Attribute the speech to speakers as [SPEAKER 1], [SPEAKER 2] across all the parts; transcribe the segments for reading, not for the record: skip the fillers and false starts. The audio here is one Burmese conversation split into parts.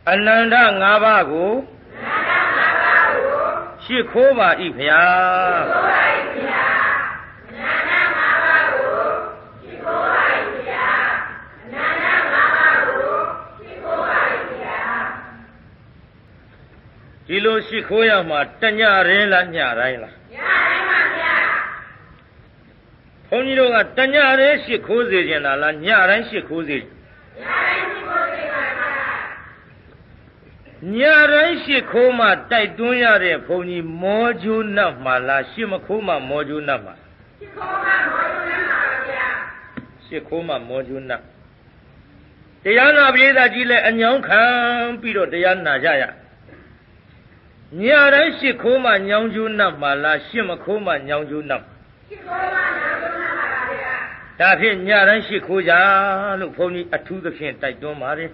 [SPEAKER 1] အနန္တ၅ပါးကိုရှိခိုးပါ၏ဖျားဒီလိုရှိခိုးရမှာတညရဲလားညတိုင်းလားညတိုင်းပါဗျာဘုန်းကြီးတို့ကတညရဲရှိခိုးစေခြင်းလားညတိုင်းရှိခိုးစေညတိုင်းရှိခိုးစေပါဗျာညတိုင်းရှိခိုးမှတိုက်တွန်းရတဲ့ဘုန်းကြီးမောကျိုးနတ်မှာလားရှိမခိုးမှမောကျိုးနတ်မှာရှိခိုးမှမောကျိုးနတ်ပါဗျာရှိခိုးမှမောကျိုးနတ်တရားနာပရိသတ်ကြီးလည်းအညောင်းခံပြီးတော့တရားနာကြရညတိုင်းရှိခိုးမှညောင်းကျိုးနတ်မှာလားရှိမခိုးမှညောင်းကျိုးနတ်ရှိခိုးမှညောင်းကျိုးနတ်ပါဗျာဒါဖြင့်ညတိုင်းရှိခိုးကြလို့ဘုန်းကြီးအထူးသဖြင့်တိုက်တွန်းပါတယ်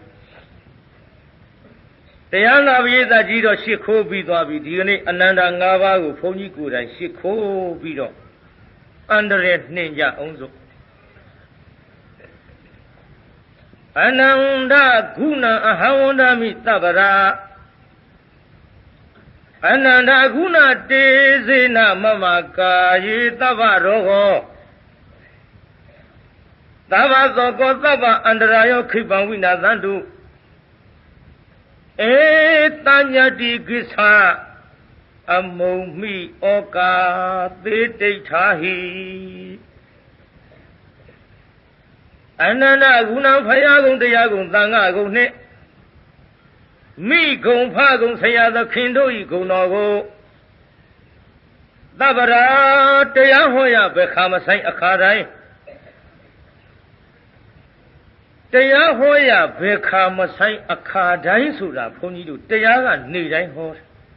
[SPEAKER 1] တရားနာပရိသတ်ကြီးတော့ရှိခိုးပြီးသွားပြီဒီကနေ့အနန္တ၅ပါးကိုဘုန်းကြီးကိုယ်တိုင်ရှိခိုးပြီးတော့အန္တရာယ်နှင်ကြအောင်စို့အနန္တဂုဏအဟံဝန္ဒမိသဗ္ဗရာအနန္တဂုဏတေဇေနမမကာယေသဗ္ဗရောဟောသဗ္ဗသောကောသဗ္ဗအန္တရာယောခိပံဝိနာသန္တုဧတညတိကိစ္ဆာအမုံမိဩကာသေတိဋ္ဌာဟိအနန္တဂုဏဖယားကုံတရားကုံသံဃာကုံနှင့်မိဂုံဖဂုံဆရာသခင်တို့ဤဂုံတော်ကိုသဗ္ဗရာတရားဟောရဘယ်ခါမဆိုင်အခါတိုင်းတရားဟောရဘယ်ခါမဆိုင်အခါတိုင်းဆိုတာဘုန်းကြီးတို့တရားကနေတိုင်းဟော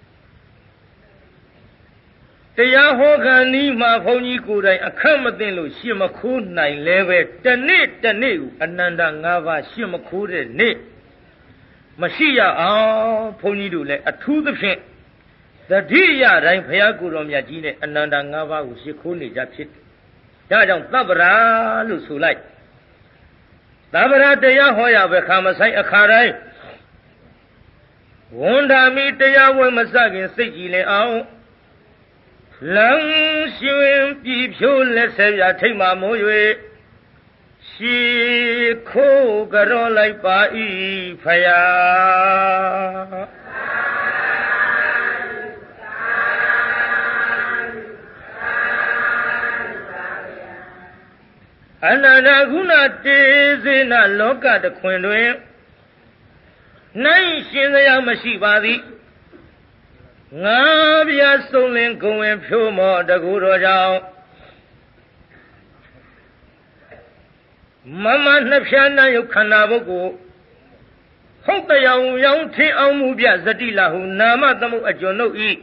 [SPEAKER 1] တရားဟောခံဤမှာဘုန်းကြီးကိုယ်တိုင်အခက်မသိလို့ရှင်းမခိုးနိုင်လဲပဲတနေ့တနေ့ကိုအနန္တ၅ပါးရှင်းမခိုးတဲ့နေ့မရှိရအောင်ဘုန်းကြီးတို့လည်းအထူးသဖြင့်တတိယတိုင်းဘုရားကိုယ်တော်မြတ်ကြီးနဲ့အနန္တ၅ပါးကိုရှင်းခိုးနေကြဖြစ်တယ်ဒါကြောင့်သဗ္ဗရာလို့ဆိုလိုက်သဗ္ဗရာတရားဟောရပဲခါမဆိုင်အခါတိုင်းဝန္ဒာမိတရားဝင်မစခင်စိတ်ကြည်လင်အောင်လမ်းရှင်ပြည်ဖြိုးလက်ဆက်ပြထိတ်မှမိုး၍ရှိခိုးကြောလိုက်ပါ၏ဖယားအနန္တဂုဏတေဇေနလောကတခွင်တွင်နိုင်ရှင်စရာမရှိပါသည်ငါပြဆုံးလင်းဂုံဝင်ဖြိုးမောတကူတော်ကြောင့်မမနှဖြာနှံယုတ်ခန္ဓာပုဂ္ဂိုလ်ဟုတ်တရားရောင်ထင်းအောင်မှုပြဇတိလဟုနာမသမုတ်အကျွန်ုပ်ဤ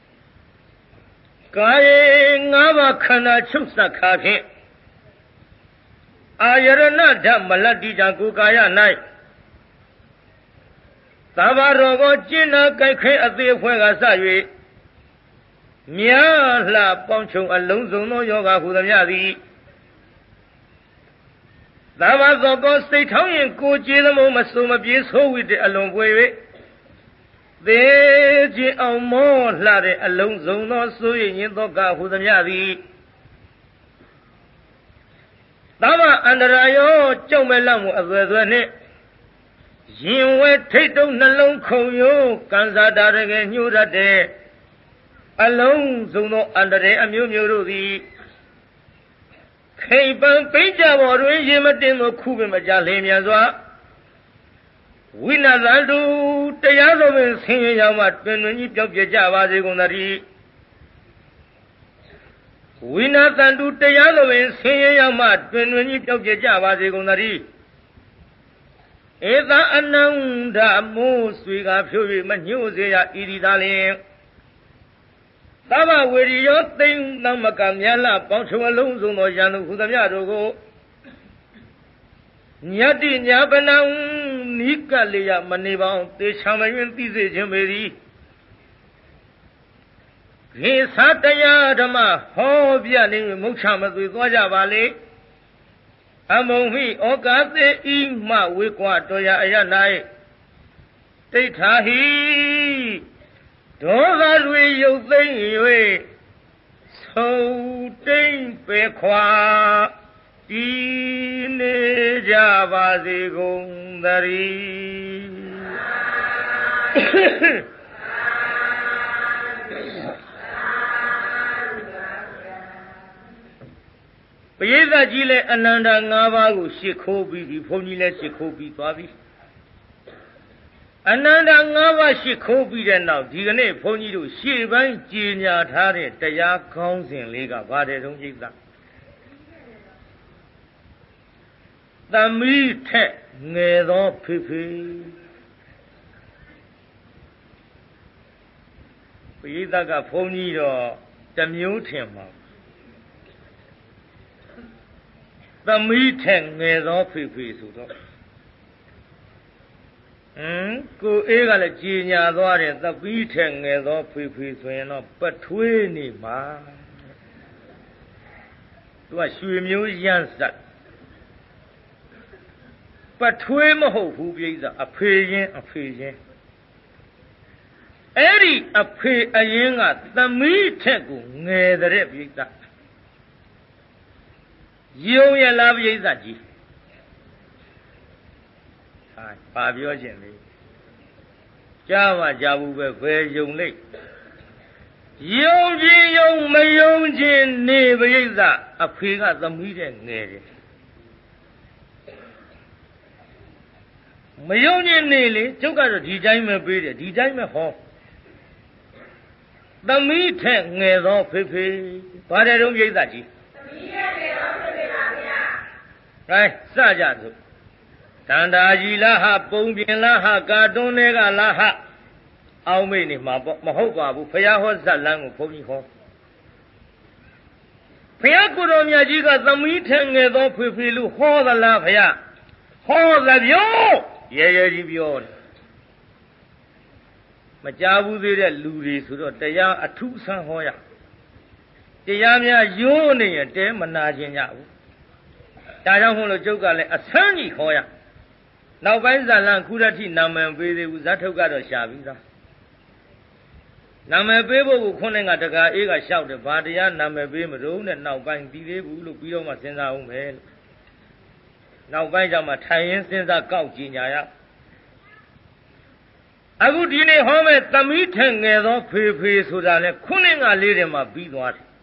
[SPEAKER 1] ကာယေ၅ပါးခန္ဓာချုပ်ဆက်ခါဖြင့်အာယရဏဓမ္မလတ္တိကြကိုကာယ၌သဗ္ဗရောကိုကျင့်နာကြိုက်ခဲအသေးဖွဲကစ၍မြားလှပေါင်းချုံအလုံးစုံသောယောဂဟူသည်များသည်သဗ္ဗသောကောစိတ်ထောင်းရင်ကိုကြည်သမုံမစုံမပြေဆိုးဝိတဲ့အလွန်ပွေ၍သေခြင်းအောင်မောလှတဲ့အလုံးစုံသောဆိုရရင်သောကဟူသည်များသည်သဗ္ဗအန္တရာယောကြောက်မဲ့လောက်မှုအသွယ်သွယ်နှင့်ရင်ဝဲထိတ်တုံးနှလုံးခုန်ယိုးကန်စားတာတကယ်ညှိုးတတ်တဲ့အလုံးစုံသောအန္တရာယ်အမျိုးမျိုးတို့သည်ခိပံပိကြပေါ်တွင်ရေမတင်သောခုပင်မကြလင်းမြန်စွာဝိနာသန္တုတရားတော်ပင်ဆင်းရဲရောက်မှတွင်တွင်ကြီးပြောက်ပြကြပါစေကုန်သတည်းဝိနာသန္တုတရားတော်ပင်ဆင်းရဲရောက်မှတွင်တွင်ကြီးပြောက်ပြကြပါစေကုန်သတည်းဧသအနန္ဒမိုးဆွေကဖြိုး၍မညှို့စေရဤဒီသာလျင်သဗ္ဗဝေရိယောသိမ့်သမကမြတ်လပေါင်းချုံအလုံးစုံသောယံသူဟူသမျှတို့ကိုညတ္တိညာပနံနိကလေယမနေပေါင်းတေချာမယွင်သိစေခြင်းပေသည်ခေသတရားဓမ္မဟောပြနေမုတ်ချမသွေသွားကြပါလေအမုံဟိဩကာသေဤမှဝေကွာတော်ရအရ၌တိဋ္ဌာဟိဒေါသတွေရုပ်သိမ်း၍ဆုံးတိမ်ပေခွာတည်နေကြပါစေကုန်သတည်းပရိသတ်ကြီးလည်းအနန္တ၅ပါးကိုရှ िख ိုးပြီးပြီဘုန်းကြီးလည်းရှ िख ိုးပြီးသွားပြီအနန္တ၅ပါးရှ िख ိုးပြီးတဲ့နောက်ဒီကနေ့ဘုန်းကြီးတို့ရှေ့ပိုင်းကြီးညာထားတဲ့တရားကောင်းစဉ်လေးကဘာတဲ့တုံးပြိဿသမီးထက်ငယ်သောဖေဖေပရိသတ်ကဘုန်းကြီးတော့တမျိုးထင်မှာသမီးထက်ငယ်သောဖေဖေဆိုတော့ကိုအေးကလည်းကြည်ညာသွားတယ်သမီးထက်ငယ်သောဖေဖေဆိုရင်တော့ပထွေးနေမှာသူကရွှေမျိုးရမ်းစက်ပထွေးမဟုတ်ဘူးပြိဿအဖေရင်အဲ့ဒီအဖေအရင်ကသမီးထက်ကိုငယ်တဲ့ပြိဿယုံရလားပြိဿကြီးဟာဘာပြောခြင်းလဲကြားမှကြားဘူးပဲဘယ်ယုံလိမ့်ယုံခြင်းယုံမယုံခြင်းနေပြိဿအဖေကသမီးတဲ့ငယ်တယ်မယုံခြင်းနေလေကျုပ်ကတော့ဒီတိုင်းပဲပေးတယ်ဒီတိုင်းပဲဟောသမီးထက်ငယ်သောဖေဖေဘာတဲ့တုံးပြိဿကြီးသမီးထက်ငယ်သောဖေဖေပါဗျာဟဲ့စကြစို့တန်တာကြီးလားဟပုံပြင်လားဟကာတွန်းတွေကလားဟအောင်းမိတ်နေမှာပေါ့မဟုတ်ပါဘူးဖယားဟောဇက်လန်းကိုဘုန်းကြီးဟောဖယားကိုတော်မြတ်ကြီးကသမီးထက်ငယ်သောဖေဖေလို့ဟောသလားဖယားဟောသပြောရဲကြီးပြောတယ်မကြားဘူးသေးတဲ့လူတွေဆိုတော့တရားအထုဆန်းဟောရတရားများရိုးနေရင်တဲမနာခြင်းကြဘူးဒါကြောင့်မို့လို့ကျုပ်ကလည်းအဆန်းကြီးဟောရနောက်ပိုင်းဇာလန်ခုရတိနာမည်ပေးသေးဘူးဇတ်ထုတ်ကတော့ရှာပြီးသားနာမည်ပေးဖို့ကိုခွန်းနဲ့ကတကာအေးကလျှောက်တယ်ဘာတရားနာမည်ပေးမလို့နဲ့နောက်ပိုင်းပြီးသေးဘူးလို့ပြီးတော့မှစဉ်းစားအောင်ပဲလို့နောက်ပိုင်းကျမှထိုင်ရင်းစဉ်းစားကောက်ကြည့်ညာရအခုဒီနေ့ဟောမဲ့သမီးထက်ငယ်သောဖေဖေဆိုတာလဲခုနှစ်ကလေးတွေမှာပြီးသွားတယ်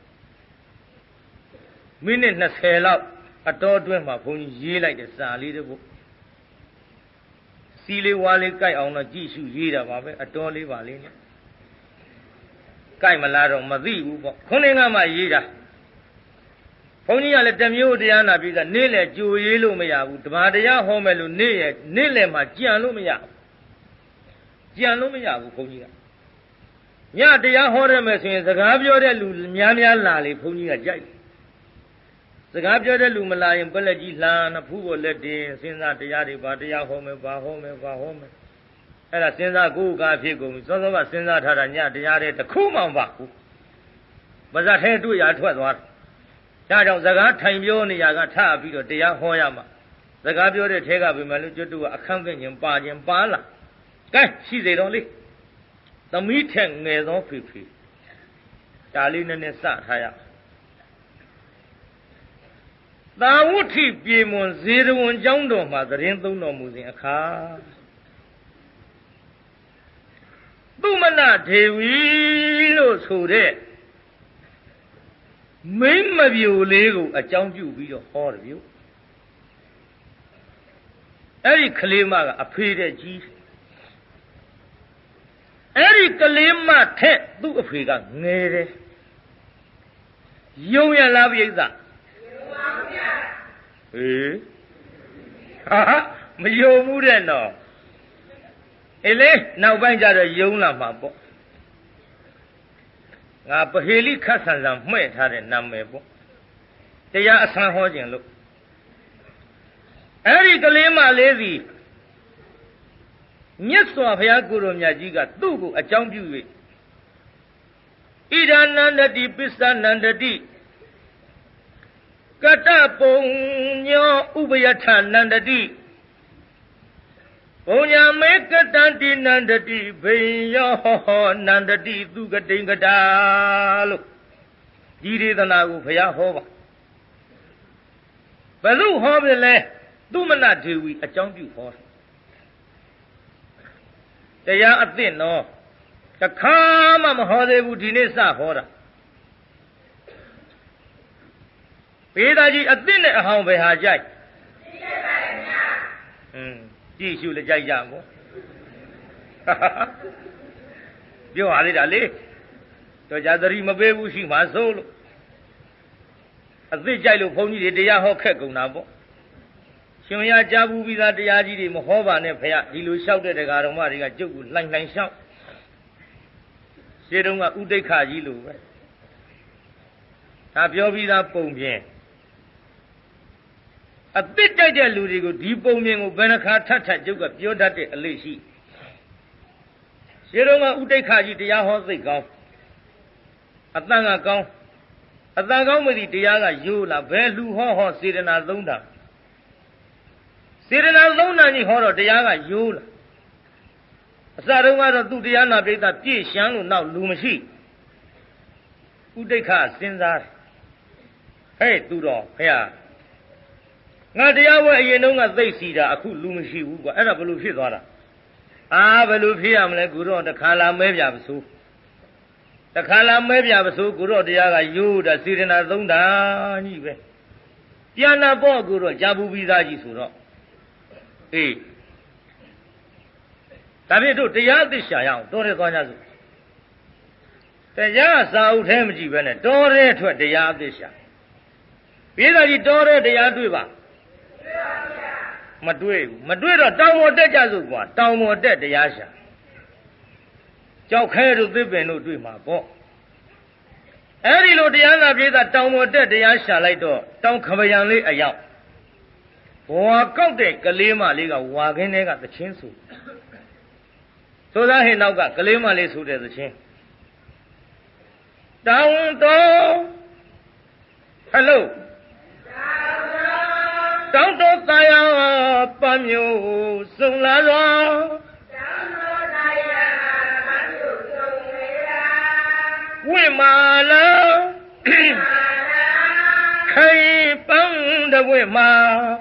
[SPEAKER 1] မိနစ်20လောက်အတော်အတွင်းမှာဘုန်းကြီးရေးလိုက်တဲ့စာလေးတပုတ်စီလေးဝါလေးကြိုက်အောင်တော့ကြည့်ရှုရေးတာပါပဲအတော်လေးပါလေးနဲ့ကြိုက်မလားတော့မသိဘူးပေါ့ခုနှစ်ကမှရေးတာဘုန်းကြီးကလည်းတမျိုးတရားနာပြီးသားနေ့လေကြိုရေးလို့မရဘူးဓမ္မတရားဟောမယ်လို့နေ့လေမှာကြံလို့မရဘူးကြံလို့မရဘူးဘုန်းကြီးကညတရားဟောရမယ်ဆိုရင်စကားပြောတဲ့လူများလာလေဘုန်းကြီးကကြိုက်စကားပြောတဲ့လူမလာရင်ပလက်ကြီးလှမ်းနှဖူးပေါ်လက်တင်စဉ်းစားတရားတွေဘာတရားဟောမယ်ဘာဟောမယ်အဲ့ဒါစဉ်းစားကိုယ်ကားဖြစ်ကုန်ပြီစောစောကစဉ်းစားထားတာညတရားတွေတစ်ခုမှမပါဘူးပါဇက်ထဲတွေ့ရထွက်သွားတယ်ဒါကြောင့်စကားထိုင်ပြောနေရကထပြီးတော့တရားဟောရမှာစကားပြောတဲ့ထဲကပဲမလို့ကျွတ်တို့ကအခန့်ကင့်ခြင်းပါလာကဲရှိစေတော့လေသမီးထက်ငယ်သောဖေဖေဒါလေးနည်းနည်းစထားရသာဝုထိပြေမွန်ဇေရဝံကျောင်းတော်မှာသတင်းသုံးတော်မူစဉ်အခါသူမနဒေဝီလို့ဆိုတဲ့မိမ့်မပြိုလေးကိုအကြောင်းပြုပြီးတော့ဟောတယ်ဗျအဲ့ဒီကလေးမကအဖေတဲ့ကြီးအဲ့ဒီကလေးမထက်သူ့အဖေကငယ်တယ်ယုံရလားပြိဿယုံပါဗျာဟေးဟာမယုံဘူးတဲ့နော်အေးလေနောက်ပိုင်းကျတော့ယုံလာမှာပေါ့ငါပဟေလိခတ်ဆန်ဆန်မှဲ့ထားတဲ့နာမည်ပေါ့တရားအဆန်းဟောခြင်းလို့အဲ့ဒီကလေးမလေးစီမြတ်စွာဘုရားကိုယ်တော်မြတ်ကြီးကသူ့ကိုအကြောင်းပြု၍ဣဒာနန္ဒတိပစ္စနန္ဒတိကတ္တပုံညောဥပယထနန္ဒတိဘုံညာမေကတံတိနန္တတိဘေယောနန္တတိသူကတိင်္ဂတာလို့ဒီဒေသနာကိုဘုရားဟောပါဘယ်လိုဟောပြလဲသူမနဒေဝီအကြောင်းပြုဟောတရားအသင့်နော်တခါမှမဟောသေးဘူးဒီနေ့စဟောတာဘေးသားကြီးအသင့်နဲ့အဟောင်းပဲဟာကြိုက်ကြည့်ရှုလည်းကြိုက်ကြမို့ပြောရသေးတာလေတော့ကြာသတိမပေးဘူးရှိမှစိုးလို့အသစ်ကြိုက်လို့ဘုန်းကြီးတွေတရားဟောခက်ကုန်တာပေါ့ရှင်မရကြားဘူးပြီးသားတရားကြီးတွေမဟောပါနဲ့ဖေရဒီလိုလျှောက်တဲ့တရားတော်မတွေကကျုပ်ကိုလှိုင်လှိုင်လျှောက်ရှင်းတုန်းကဥဒိဋ္ဌကြီးလိုပဲဒါပြောပြီးသားပုံပြင်အသစ်ကြိုက်တဲ့လူတွေကိုဒီပုံပြင်ကိုဘယ်နှခါထပ်ထပ်ကျုပ်ကပြောတတ်တဲ့အလေးရှိရှင်းတုန်းကဥဒိဋ္ဌကြီးတရားဟောသိကောင်းအတန်ကကောင်းအတန်ကောင်းမသိတရားကရိုးလာဘယ်လူဟောစေတနာသုံးတာစေတနာသုံးတာကြီးဟောတော့တရားကရိုးလာအစတုန်းကတော့သူ့တရားနာပိဋကပြည့်ရှမ်းလို့နောက်လူမရှိဥဒိဋ္ဌစဉ်းစားဟဲ့သူတော်ဖေဟာငါတရားဝဲအရင်တုန်းကသိစီတာအခုလူမရှိဘူးကွာအဲ့ဒါဘယ်လိုဖြစ်သွားတာဘယ်လိုဖြစ်ရမလဲကိုတော့တခါလာမဲပြပါစို့တခါလာမဲပြပါစို့ကိုတော့တရားကရိုးတာစေတနာသုံးတာကြီးပဲပြန်နာပေါ့ကိုတော့ကြာဘူးပြီးသားကြီးဆိုတော့အေးဒါဖြင့်တို့တရားသစ္စာရအောင်တော်ရဲသွားကြစို့တရားစာအုပ်ထဲမကြည့်ပဲနဲ့တော်ရဲထွက်တရားသစ္စာပြီးသားကြီးတော်ရဲတရားတွေ့ပါမတွေ့ဘူးမတွေ့တော့တောင်ပေါ်တက်ကြစို့ကွာတောင်ပေါ်တက်တရားရှာကြောက်ခဲတို့သစ်ပင်တို့တွေ့မှာပေါ့အဲ့ဒီလိုတရားနာပြေးတာတောင်ပေါ်တက်တရားရှာလိုက်တော့တောင်ခပယံလေးအရောက်ဘဝကောက်တဲ့ကလေးမလေးကဝါခင်းထဲကသချင်းဆိုသားဟင်းနောက်ကကလေးမလေးဆိုတဲ့သချင်းတောင်တော်ဟယ်လိုတောင်တော်သာယာပမျိုးစုံလာသောတောင်တော်သာယာပမျိုးစုံလေရာဝိမာလာခိုင်ပန်းတဝိမာ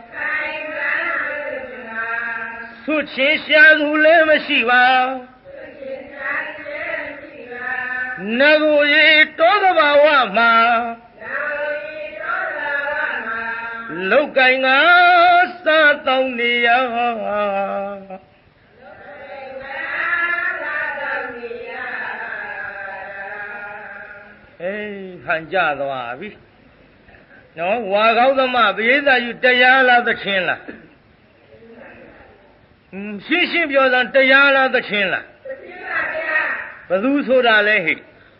[SPEAKER 1] သူချင်းရှာသူလည်းမရှိပါနဂိုရီတောကဘာဝမှာလောက်ကင်ကစားတောင်းနေရဟန်ကြသွားပြီနော်ဝါကောင်းသမပရိသတ်ယူတရားလားသချင်းလားရှင်းရှင်းပြောစမ်းတရားလားသချင်းလားသချင်းပါဗျာဘယ်သူဆိုတာလဲဟိ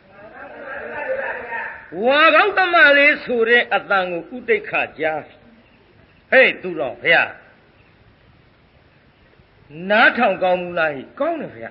[SPEAKER 1] ဝါကောင်းသမလေးဆိုတဲ့အတန်ကိုဥဒိဋ္ဌကြားဟဲ့သူတော်ဘုရားနားထောင်ကောင်းဘူးလားဟိကောင်းတယ်ဘုရား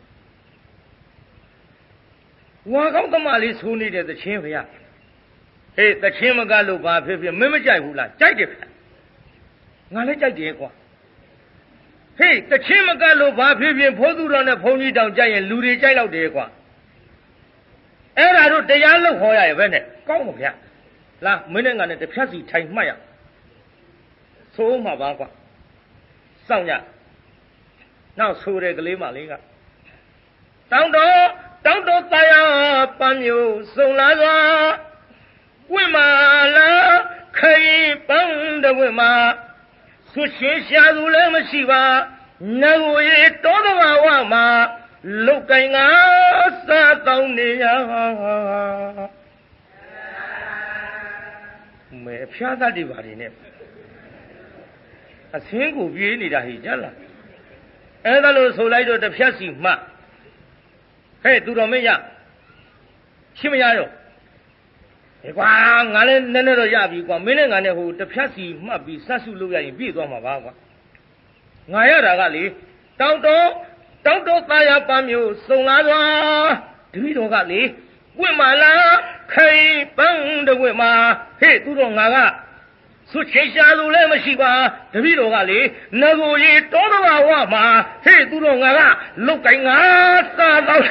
[SPEAKER 1] ဝါကောင်းသမလေးဆိုနေတဲ့သချင်းဘုရားဟေးသချင်းမကလို့ဘာဖြစ်ဖြစ်မင်းမကြိုက်ဘူးလားကြိုက်တယ်ဗျာငါလည်းကြိုက်တယ်ကွာဟေးသချင်းမကလို့ဘာဖြစ်ဖြစ်ဖိုးသူတော်နဲ့ဘုန်းကြီးတောင်ကြိုက်ရင်လူတွေကြိုက်တော့တယ်ကွာအဲ့ဒါတို့တရားလို့ဟောရရဲ့ပဲနဲ့ကောင်းပါဗျာလာမင်းနဲ့ငါနဲ့တစ်ဖြတ်စီထိုင်မှတ်ရဆိုးမှာပါကွာစောင့်ကြနောက်ဆိုတဲ့ကလေးမလေးကတောင်းတော်သာယာပန်းမျိုးစုံလာစွာဝိမာလာခိုင်ပန်းတဝိမာသူရှင်ရှာသူလည်းမရှိပါနဂိုရီတောကဘာဝမှာလောက်ကင်ကစားတောင်းနေရမဲဖျားတတ်တွေပါနေနဲ့အသင်းကိုပြေးနေတာဟိကြလားအဲ့ဒါလို့ဆိုလိုက်တော့တစ်ဖြတ်စီမှဟဲ့သူတော်မင်းရရှင်းမရတော့ကွာငါလည်းနည်းနည်းတော့ရပြီကွာမင်းနဲ့ငါနဲ့ဟိုတစ်ဖြတ်စီမှတ်ပြီးစတ်စုလုပ်ရရင်ပြည့်သွားမှာပါကွာငါရတာကလေတောင်းတော်သားရပန်းမျိုးစုံလာသွားတပည့်တော်ကလေဝိမာလာခိုင်ပန်းတဝိမာဟေ့သူတော်ငါကဆိုချေရှာသူလည်းမရှိပါတပည့်တော်ကလေငကိုရီတောတဘာဝမှာဟေ့သူတို့ငါကလုတ်ကိုင်းငါစားတော့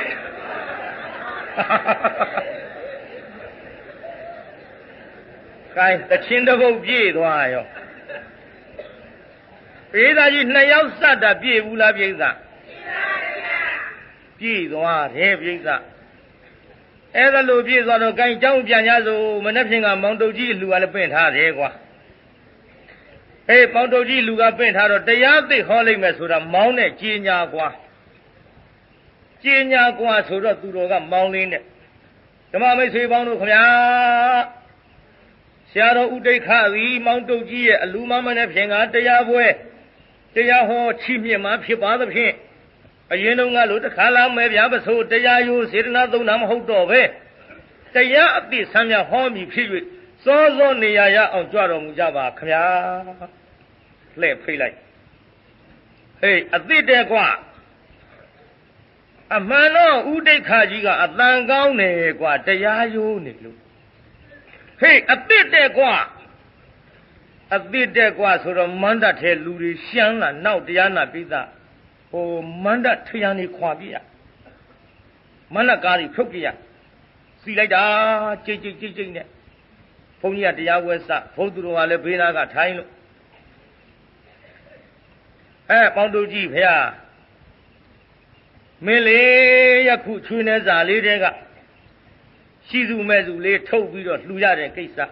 [SPEAKER 1] ကိုင်းတချင်းတစ်ပုတ်ပြေးသွားရောပိဿာကြီး2ယောက်စတာပြေးဘူးလားပိဿာပြေးသွားတယ်ပိဿာအဲ့ဒါလို့ပြေးသွားတော့ကိုင်းเจ้าပြန်ကြစို့မနေ့ဖြင့်ကမောင်တုတ်ကြီးလူကလည်းပင့်ထားတယ်ကွာအေးမောင်တုတ်ကြီးလူကပင့်ထားတော့တရားသိဟောလိုက်မယ်ဆိုတာမောင်းနဲ့ကြီးညာကွာကြီးညာကွာဆိုတော့သူတော်ကမောင်းလေးနဲ့ဓမ္မမိတ်ဆွေပေါင်းတို့ခင်ဗျာဆရာတော်ဥဒိဋ္ဌသည်မောင်တုတ်ကြီးရဲ့အလူမမနဲ့ဖြင့်ကတရားပွဲတရားဟောချီးမြှင့်မှာဖြစ်ပါသဖြင့်အရင်တုန်းကလို့တခါလာမယ်ဗျာပစိုးတရားယိုစေတနာသုံးတာမဟုတ်တော့ပဲတရားအပြည့်ဆမ်းမြဟောမည်ဖြစ်၍စောစောနေရအောင်ကြွတော်မူကြပါခင်ဗျာလှဲ့ဖိတ်လိုက်ဟေးအသိတဲ့ကွာအမှန်တော့ဥဒိဋ္ဌကြီးကအတန်ကောင်းတယ်ကွာတရားယိုနေလို့ဟေးအသိတဲ့ကွာအသိတဲ့ကွာဆိုတော့မန္တထဲလူတွေရှမ်းလာနောက်တရားနာပိသဟိုမန္တထရန်နေခွာပြရမန္တကားကြီးဖြုတ်ပြရစီလိုက်တာကြိတ်နဲ့ဘုန်းကြီးကတရားဝဲစဘုသူတော်ကလည်းဘေးနာကထိုင်းလို့ပေါင်းတို့ကြီးဖေဟာမင်းလေယခုချွေးနေစာလေးတဲကရှိစုမဲ့စုလေးထုတ်ပြီးတော့လှူရတဲ့ကိစ္စ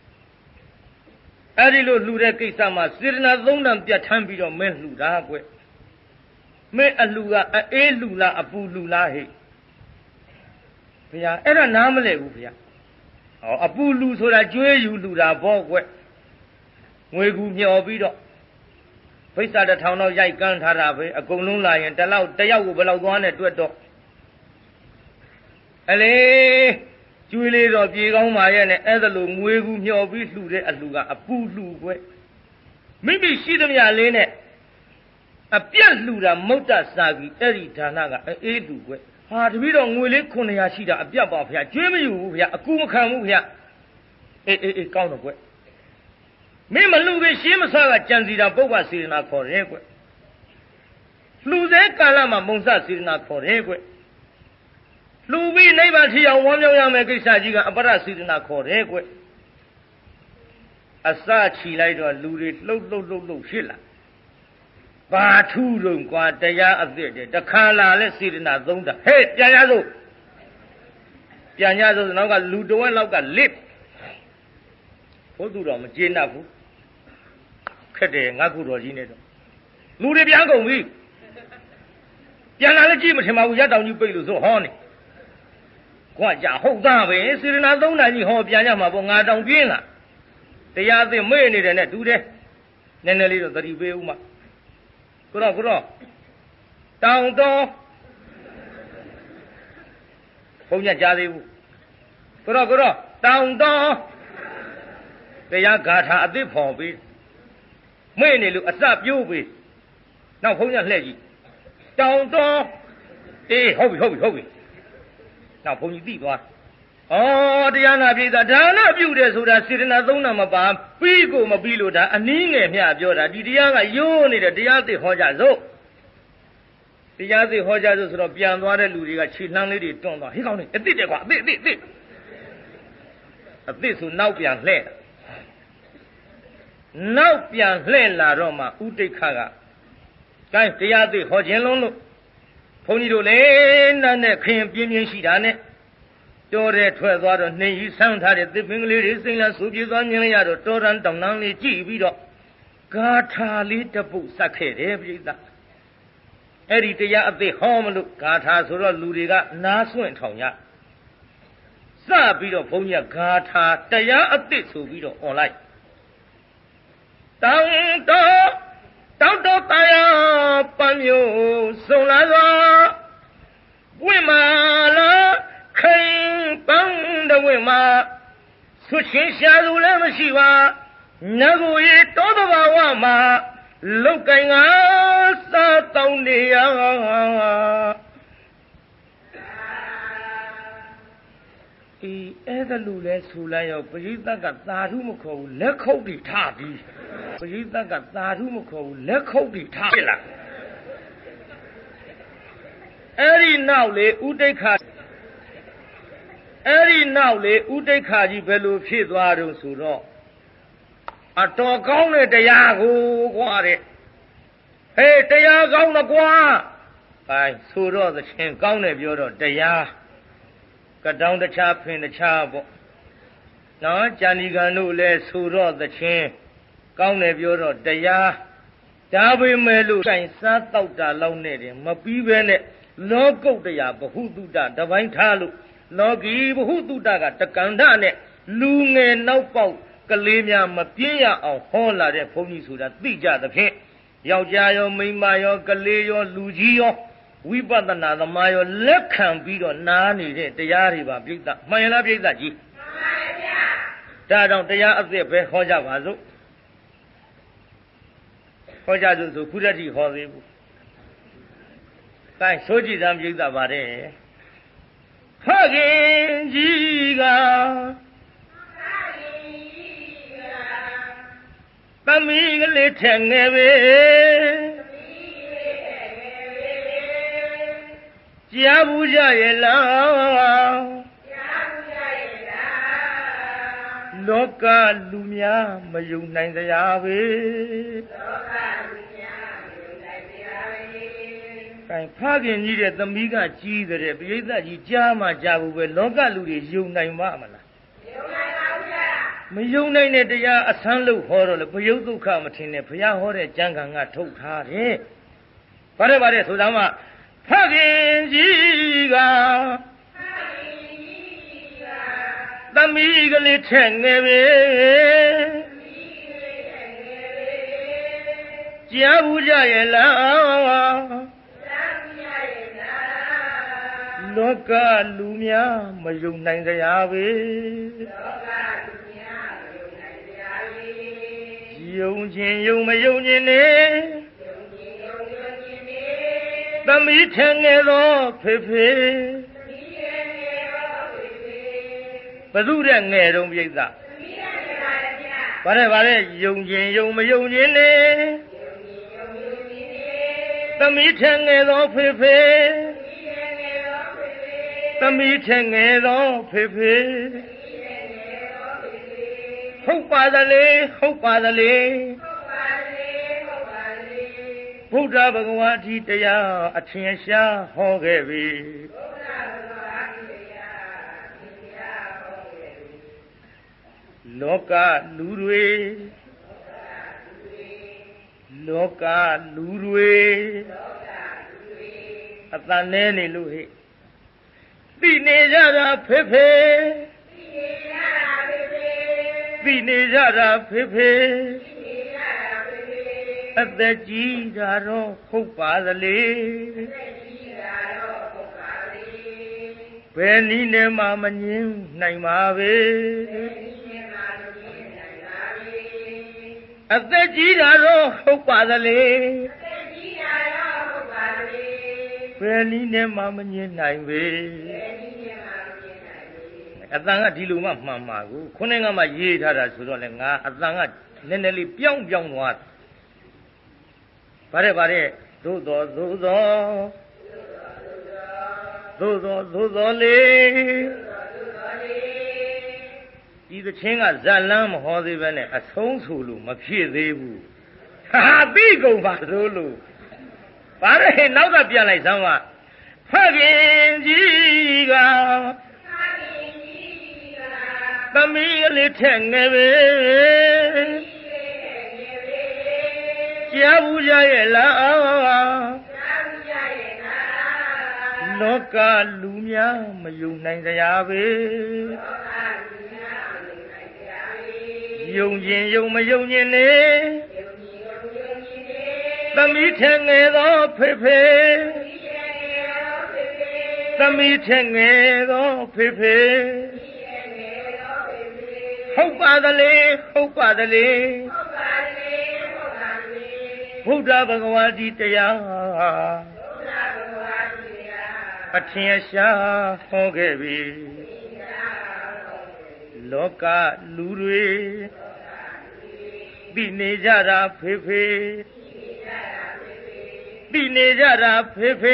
[SPEAKER 1] အဲ့ဒီလိုလှူတဲ့ကိစ္စမှာစေတနာသုံးတန်ပြတ်ထမ်းပြီးတော့မင်းလှူတာကွမင်းအလှူကအေးလှူလားအပူလှူလားဟဲ့ဖေဟာအဲ့ဒါနားမလဲဘူးဖေဟာအပူလူဆိုတာကျွေးယူလူတာပေါ့ကွငွေကူမျောပြီးတော့ဘိဿာ1000တော့ရိုက်ကန်းထားတာပဲအကုန်လုံးလာရင်တယောက်ကိုဘယ်လောက်သွားနဲ့တွက်တော့အလေကျွေးလေးတော့ပြေကောင်းပါရဲ့နဲ့အဲ့ဒါလိုငွေကူမျောပြီးလှူတဲ့အလှူကအပူလှူကွမိမိရှိသမျှလေးနဲ့အပြတ်လှူတာမုတ်တစာကြီးအဲ့ဒီဌာနကအေးလှူကွဟာတပည့်တော်ငွေလေး900ရှိတာအပြတ်ပါဗျာကျွေးမယူဘူးဗျာအကူမခံဘူးဗျာအေးကောင်းတော့ကွမင်းမလူပဲရှင်းမဆကကြံစီတာပုပ္ပစေတနာခေါ်တယ်ကွလှူစေကာလမှာမုံစစေတနာခေါ်တယ်ကွလှူပြီးနိဗ္ဗာန်ထီအောင်ဝမ်းမြောက်ရမယ်ကိစ္စကြီးကအပရစေတနာခေါ်တယ်ကွအစချီလိုက်တော့လူတွေလှုပ်ဖြစ်လာဘာထူးတော့ကွာတရားအသစ်တဲ့တခါလာလဲစေတနာသုံးတာဟဲ့ပြန်ရစို့နောက်ကလူတဝက်လောက်ကလစ်ဘုသူတော်မကျေနပ်ဘူးခက်တယ်ငါခုတော်ကြီးနဲ့တော့လူတွေပြန်ကုန်ပြီပြန်လာလည်းကြည့်မထင်ပါဘူးရတောင်ကြီးပိတ်လို့ဆိုဟောနေကွာကြဟုတ်သားပဲစေတနာသုံးတာကြီးဟောပြန်ရမှာပေါ့ငါတောင်ပြင်းလာတရားအသစ်မေ့နေတယ်နဲ့တူတယ်နည်းနည်းလေးတော့သတိပေးဦးမှာကိုတော့တောင်တော်ဘုန်းကြီးကြားသေးဘူးကိုတော့တောင်တော်တရားဂါထာအသစ်ဖော်ပြီးမေ့နေလို့အစပြိုးပြီးနောက်ဘုန်းကြီးလှည့်ကြည့်တောင်တော်အေးဟုတ်ပြီနောက်ဘုန်းကြီးသိသွားတရားနာပြည်သာဒါနပြုတယ်ဆိုတာစေတနာသုံးတာမပါပြီးကိုမပြီးလို့ဒါအနည်းငယ်မျှပြောတာဒီတရားကရိုးနေတဲ့တရားသိဟောကြစို့တရားသိဟောကြစို့ဆိုတော့ပြန်သွားတဲ့လူတွေကခြေလှမ်းလေးတွေတွန်းသွားဟေးကောင်းနေအစ်စ်တယ်ကွာအစ်စ်ဆိုနောက်ပြန်လှဲ့လာတော့မှဥဒိဋ္ဌကကိုင်းတရားသိဟောခြင်းလုံးလို့ဘုန်းကြီးတို့လည်းနားနဲ့ခင်ပြင်းရှိတာနဲ့တော်တဲ့ထွက်သွားတော့နှင်းကြီးဆန်းထားတဲ့သစ်ပင်ကလေးတွေစိမ့်လာဆူပြေသွားမြင်ရတော့တော်ရန်တောင်တန်းလေးကြည့်ပြီးတော့ဂါထာလေးတပုတ်စက်ခဲ့တယ်ပြိဿအဲ့ဒီတရားအသိဟောမလို့ဂါထာဆိုတော့လူတွေကနားဆွင့်ထောင်ရစပြီးတော့ဘုန်းကြီးကဂါထာတရားအသိဆိုပြီးတော့ online တောင်းတော်တရားပန်းမျိုးစုံလာစွာဝိမာလာခိုင်ပန်းတဝိမာဆွချင်းရှာသူလည်းမရှိပါငကိုရီတောတဘာဝမှာလုတ်ကင်ငါစားတောင်းနေရအဲ့ဒါလူလဲဆူလိုက်ရောပရိသတ်ကသာဓုမခေါ်ဘူးလက်ခုပ်တွေထပြီးပရိသတ်ကသာဓုမခေါ်ဘူးလက်ခုပ်တွေထဖြစ်လာအဲ့ဒီနောက်လေဥဒိဋ္ဌအဲ့ဒီနောက်လေဥဒိဋ္ဌကြီးဘယ်လိုဖြစ်သွားတုံးဆိုတော့အတော်ကောင်းတဲ့တရားကိုကွာတဲ့ဟေးတရားကောင်းတော့ကွာအဲဆိုတော့သခင်ကောင်းတယ်ပြောတော့တရားကတောင်းတခြားဖင်တခြားပေါ့နော်ဂျာနီကန်တို့လည်းဆိုတော့သခင်ကောင်းတယ်ပြောတော့တရားဒါပေမဲ့လို့ဆိုင်စားတောက်တာလောက်နဲ့တင်မပြီးပဲနဲ့လောကုတ်တရားဘဟုတုတတပိုင်းထားလို့လောကီဘဟုတုတကတက္ကန္ဓနဲ့လူငယ်နောက်ပေါက်ကလေးများမပြင်းရအောင်ဟောလာတဲ့ဘုန်းကြီးဆိုတာသိကြသဖြင့်ယောက်ျားရောမိန်းမရောကလေးရောလူကြီးရောဝိပဿနာသမားရောလက်ခံပြီးတော့နားနေတဲ့တရားတွေပါပြိဿမှန်ရလားပြိဿကြီးမှန်ပါဗျာဒါကြောင့်တရားအသစ်ပဲဟောကြပါစို့ဟောကြစို့ဆိုခုတည်းဟောသေးဘူးအဲဆိုကြည်စမ်းပြိဿပါတယ်ဖခင်ကြီးကသမီးကလေးထက်ငယ်ပဲကြားဘူးကြရဲ့လားလောကလူများမယုံနိုင်တရားပဲဖခင်ကြီးတဲ့သမီးကကြီးတဲ့ပရိသတ်ကြီးကြားမှကြားဘူးပဲလောကလူတွေယုံနိုင်ပါမလားယုံနိုင်ပါဘူးဗျာမယုံနိုင်တဲ့တရားအဆန်းလို့ဟောတော့လေဘယုတ်ဒုက္ခမထင်နဲ့ဘုရားဟောတဲ့ကျမ်းဂန်ကထုတ်ထားတယ်ဗါတဲ့ဆိုသားမှဖခင်ကြီးကသမီးကလေးထက်ငယ်ပဲကြားဘူးကြရဲ့လားလောကလူများမယုံနိုင်တရားပဲယုံခြင်းယုံမယုံခြင်းနဲ့သမီးထငယ်သောဖေဖေဘသူတဲ့ငယ်တုံးပြိဿဗါတဲ့ယုံခြင်းယုံမယုံခြင်းနဲ့သမီးထငယ်သောဖေဖေသမီးထငယ်သောဖေဖေဟုတ်ပါသလေဟုတ်ပါသလေဘုရားဘဂဝါဒီတရားအထင်ရှားဟောခဲ့ပြီလောကလူတွေလောကလူတွေအတန်နေနေလို့ဟဲ့သိနေကြတာဖေဖေသိနေကြတာဖေဖေအသက်ကြီးတာတော့ဟုတ်ပါသလေဘယ်နည်းနဲ့မှမငြင်းနိုင်ပါပဲအသက်ကြီးတာတော့ဟုတ်ပါသလေဘယ်နည်းနဲ့မှမငြင်းနိုင်ပဲအတန်ကဒီလိုမှမှန်ပါကိုခုနကမှရေးထားတာဆိုတော့လေငါအတန်ကနည်းနည်းလေးပြောင်းသွားဗါတဲ့သို့တော်လေဒီသချင်းကဇလန်းမဟောသေးပဲနဲ့အဆုံးဆိုလို့မဖြစ်သေးဘူးဟာသိကုန်ပါသို့လို့ဗါတဲ့နောက်ကပြန်လိုက်စမ်းပါဖခင်ကြီးကသမီးလေးထက်ငယ်ပဲကြားဘူးကြရဲ့လားလောကလူများမယုံနိုင်တရားပဲယုံခြင်းယုံမယုံခြင်းနဲ့သမီးထက်ငယ်သောဖေဖေသမီးထက်ငယ်သောဖေဖေဟုတ်ပါသလေဟုတ်ပါသလေဘုရားဘဂဝါဒီတရားအထင်ရှားဟောခဲ့ပြီလောကလူတွေသိနေကြတာဖေဖေသိနေကြတာဖေဖေ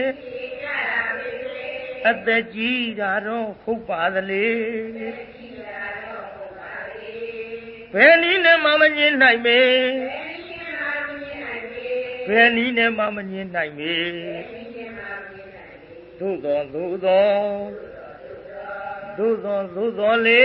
[SPEAKER 1] အသက်ကြီးတာတော့ဟုတ်ပါသလေဘယ်နည်းနဲ့မှမငြင်းနိုင်မေဘယ်နည်းနဲ့မှမငြင်းနိုင်မေသို့သောလေ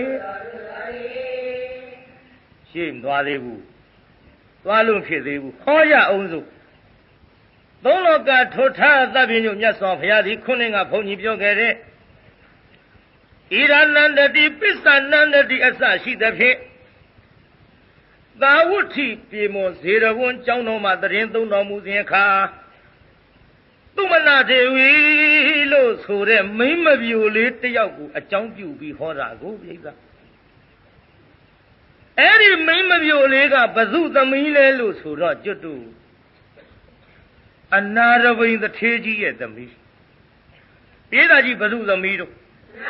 [SPEAKER 1] ရှင်းသွားသေးဘူးသွားလို့ဖြစ်သေးဘူးဟောရအောင်စို့သုံးလောကထိုထားသဗ္ဗညုမြတ်စွာဘုရားသည်ခုနှစ်ကဘုန်းကြီးပြောခဲ့တဲ့ဣရဏန္တတိပစ္စနန္တတိအစရှိသဖြင့်သာဝုဋ္ဌိပြေမောဇေရဝံကျောင်းတော်မှာတရင်သုံးတော်မူစဉ်အခါသူမနာဒေဝီလို့ဆိုတဲ့မိန်းမပြိုလေးတယောက်ကိုအကြောင်းပြုပြီးဟောတာကိုပြိဿအဲ့ဒီမိန်းမပြိုလေးကဘဇုသမီးလဲလို့ဆိုတော့ကျွတ်တူအနာရဝိန်တထေးကြီးရဲ့သမီးပြေးတာကြီးဘဇုသမီးတို့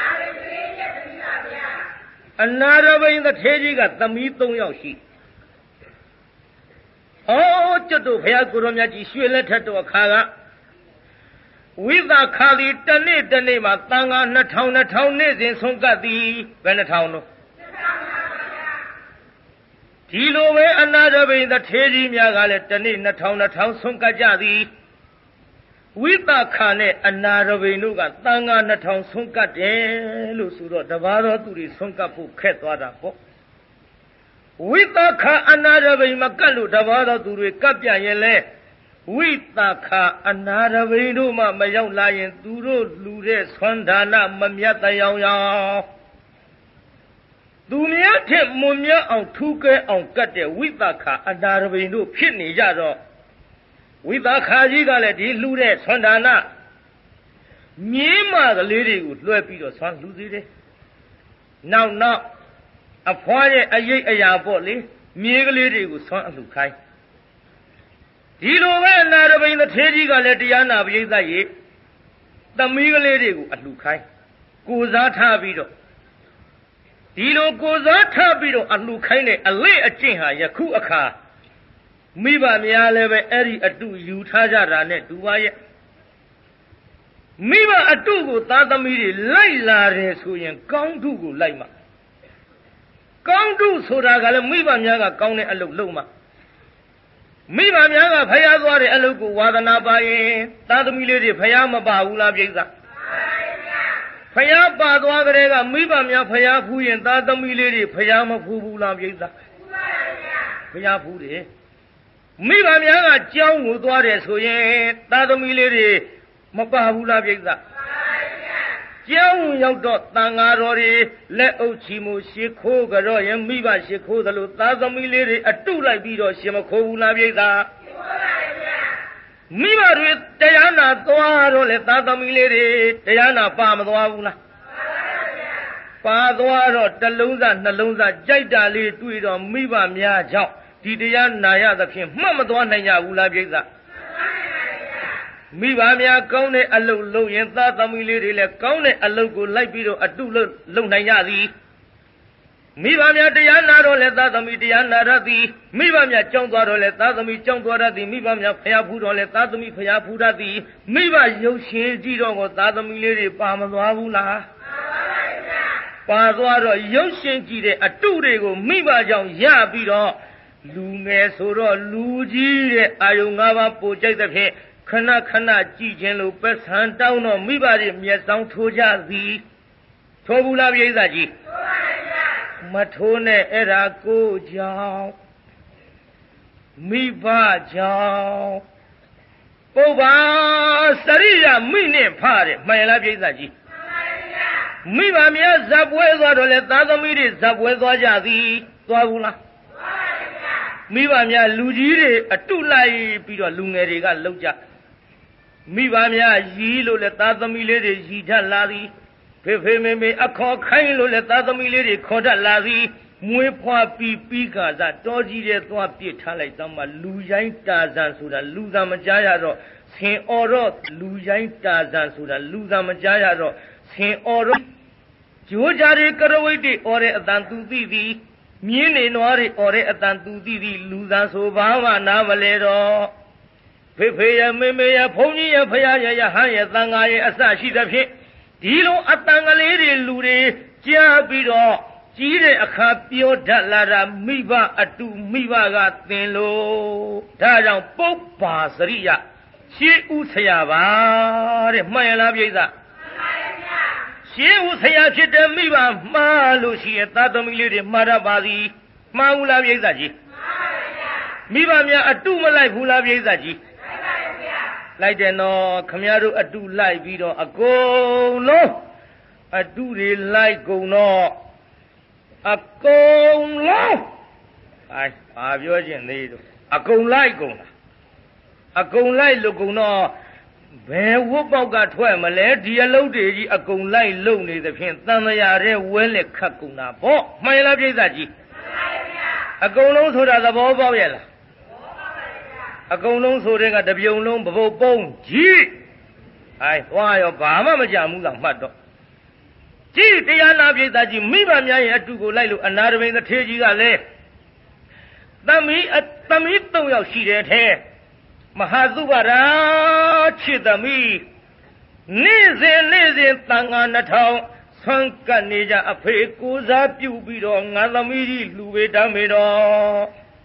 [SPEAKER 1] အနာရဝိန်တထေးကြီးကသမီး3ယောက်ရှိဟောကျွတ်တူဘုရားကိုရောမြတ်ကြီးရွှေလက်ထက်တော်အခါကဝိသခာသည်တနေ့မှာတန်ခါ2000နေ့စဉ်ဆုံးကပ်သည်ဘယ်2000တို့ဒီလိုပဲအနာရဘိန်တထေးကြီးများကလည်းတနေ့2000ဆုံးကပ်ကြသည်ဝိသခာနဲ့အနာရဘိန်တို့ကတန်ခါ2000ဆုံးကပ်တယ်လို့ဆိုတော့တပါးတော်သူတွေဆုံးကပ်ဖို့ခက်သွားတာပေါ့ဝိသခာအနာရဘိန်မကပ်လို့တပါးတော်သူတွေကပ်ပြန်ရင်လဲဝိသခာအနာရဘိန်တို့မှမရောက်လာရင်သူတို့လူတဲ့ဆွမ်းဒါနမမြတ်တရားသူများထက်မွန်မြတ်အောင်ထူးကဲအောင်ကတ်တဲ့ဝိသခာအနာရဘိန်တို့ဖြစ်နေကြတော့ဝိသခာကြီးကလည်းဒီလူတဲ့ဆွမ်းဒါနမြင်းမကလေးတွေကိုလွှဲပြီးတော့ဆွမ်းလူသေးတယ်နောက်အဖွားရဲ့အရေးအရာပေါ့လေမြေကလေးတွေကိုဆွမ်းအလှခိုင်းဒီလိုပဲအနာရဘိန်တထေးကြီးကလည်းတရားနာပရိသတ်ရေသမီးကလေးတွေကိုအလှခိုင်းကိုစားထားပြီးတော့ဒီလိုကိုစားထားပြီးတော့အလှခိုင်းတဲ့အလေးအကျင့်ဟာယခုအခါမိဘများလည်းပဲအဲ့ဒီအတုယူထားကြတာနဲ့တူပါရဲ့မိဘအတုကိုသားသမီးတွေလိုက်လာတယ်ဆိုရင်ကောင်းတုကိုလိုက်မှာကောင်းတုဆိုတာကလည်းမိဘများကကောင်းတဲ့အလုပ်လုပ်မှာမိဘများကဖျားသွားတဲ့အလုပ်ကိုဝါသနာပါရင်သားသမီးလေးတွေဖျားမပါဘူးလားပြိဿဖျားပါသွားကြတဲ့ကမိဘများဖျားဖူးရင်သားသမီးလေးတွေဖျားမဖူးဘူးလားပြိဿဖျားဖူးတယ်မိဘများကကြောင်းကိုသွားတယ်ဆိုရင်သားသမီးလေးတွေမပါဘူးလားပြိဿကျောင်းရောက်တော့တန်ဃာတော်တွေလက်အုပ်ချီမှုရှ िख ိုးကြတော့ရင်မိဘရှ िख ိုးသလိုသားသမီးလေးတွေအတုလိုက်ပြီးတော့ရှင်မခိုးဘူးလားပြိဿမိဘတွေတရားနာသွားတော့လေသားသမီးလေးတွေတရားနာပါမသွားဘူးလားပါသွားတော့တစ်လုံးစားနှလုံးစားကြိုက်တာလေးတွေ့တော့မိဘများကြောင့်ဒီတရားနာရသဖြင့်မှတ်မသွားနိုင်ကြဘူးလားပြိဿမိဘများကောင်းတဲ့အလုပ်လုပ်ရင်သားသမီးလေးတွေလည်းကောင်းတဲ့အလုပ်ကိုလိုက်ပြီးတော့အတုလုပ်နိုင်ကြသည်မိဘများတရားနာတော့လည်းသားသမီးတရားနာရသည်မိဘများကြောင်းသွားတော့လည်းသားသမီးကြောင်းသွားရသည်မိဘများဖျားဖူးတော့လည်းသားသမီးဖျားဖူးရသည်မိဘရုပ်ရှင်ကြည့်တော့ကိုသားသမီးလေးတွေပါမသွားဘူးလားပါသွားတော့ရုပ်ရှင်ကြည့်တဲ့အတုတွေကိုမိဘကြောင့်ရပြီးတော့လူငယ်ဆိုတော့လူကြီးတဲ့အာယုံ၅ပါးပို့ကြိုက်တဲ့ဖြင့်ခဏကြည့်ခြင်းလို့ပက်ဆန်တောင်းတော့မိဘတွေမျက်စောင်းထိုးကြသည်ထိုးဘူးလားပြိဿကြီးမထိုးနဲ့အဲ့ဒါကိုကြောင့်မိဘကြောင့်ပုဗ္ဗာစရိယမိနဲ့ဖတဲ့မှန်လားပြိဿကြီးမိဘများဇပ်ပွဲသွားတော့လေသားသမီးတွေဇပ်ပွဲသွားကြသည်သွားဘူးလားမိဘများလူကြီးတွေအတုလိုက်ပြီးတော့လူငယ်တွေကလှုပ်ကြမိဘများရီးလို့လေသားသမီးလေးတွေရီထလာသည်ဖေမေအခေါ်ခိုင်းလို့လေသားသမီးလေးတွေခေါ်တတ်လာသည်မွေးဖွားပြီးကစားတောကြီးတဲ့သွားပြစ်ထားလိုက်တော့မှလူရိုင်းတာဇန်ဆိုတာလူသာမကြားရတော့ဆင်အော်တော့လူရိုင်းတာဇန်ဆိုတာလူသာမကြားရတော့ဆင်အော်တော့ဂျိုးကြတဲ့ကရဝိတ်တွေအော်တဲ့အတန်သူသိသည်မြင်းနေနွားတွေအော်တဲ့အတန်သူသိသည်လူသားဆိုဘာမှနားမလဲတော့ဖေဖေရမေမေရဘုန်းကြီးရဖရာရရဟန်းရသံဃာရအစရှိသဖြင့်ဒီလိုအတန်ကလေးတွေလူတွေကြားပြီးတော့ကြီးတဲ့အခါပြောတတ်လာတာမိဘအတူမိဘကသင်လို့ဒါကြောင့်ပုပ္ပါစရိယရှေးဥဆရာပါတဲ့မှန်ရလားပြိဿရှေးဥဆရာဖြစ်တဲ့မိဘမှားလို့ရှိရင်သာသမီလေးတွေမှားရပါသည်မှားဘူးလားပြိဿကြီးမိဘများအတူမလိုက်ဘူးလားပြိဿကြီးလိုက်တယ်နော်ခမည်းတော်အတူလိုက်ပြီးတော့အကုန်လုံးအတူတွေလိုက်ကုန်တော့အကုန်လုံးဘာပြောခြင်းသေးတော့အကုန်လိုက်ကုန်တာအကုန်လိုက်လို့ကုန်တော့ဘယ်ဝတ်ပေါက်ကထွက်မလဲဒီအလုပ်တွေကြီးအကုန်လိုက်လုံနေသဖြင့်တန်တရာတဲ့ဝဲလက်ခတ်ကုန်တာပေါ့မှန်လားပြိဿကြီးအကုန်လုံးဆိုတာသဘောပေါက်ရဲ့လားအကုန်လုံးဆိုတဲ့ကတပြုံလုံးပပုတ်ပုံးကြီးသွားရောဘာမှမကြဘူးလားမှတ်တော့ကြည့်တရားနာပြိဿကြီးမိဘများရဲ့အတူကိုလိုက်လို့အနာရမိန်တစ်ထေကြီးကလည်းသမီး3 ယောက်ရှိတယ်ထဲမဟာသုဘရာချစ်သမီးနေ့စဉ်တန်ခါ2000ဆွမ်းကပ်နေကြအဖေကိုစားပြုပြီးတော့ငါသမီးကြီးလူပေတမ်းမေတော့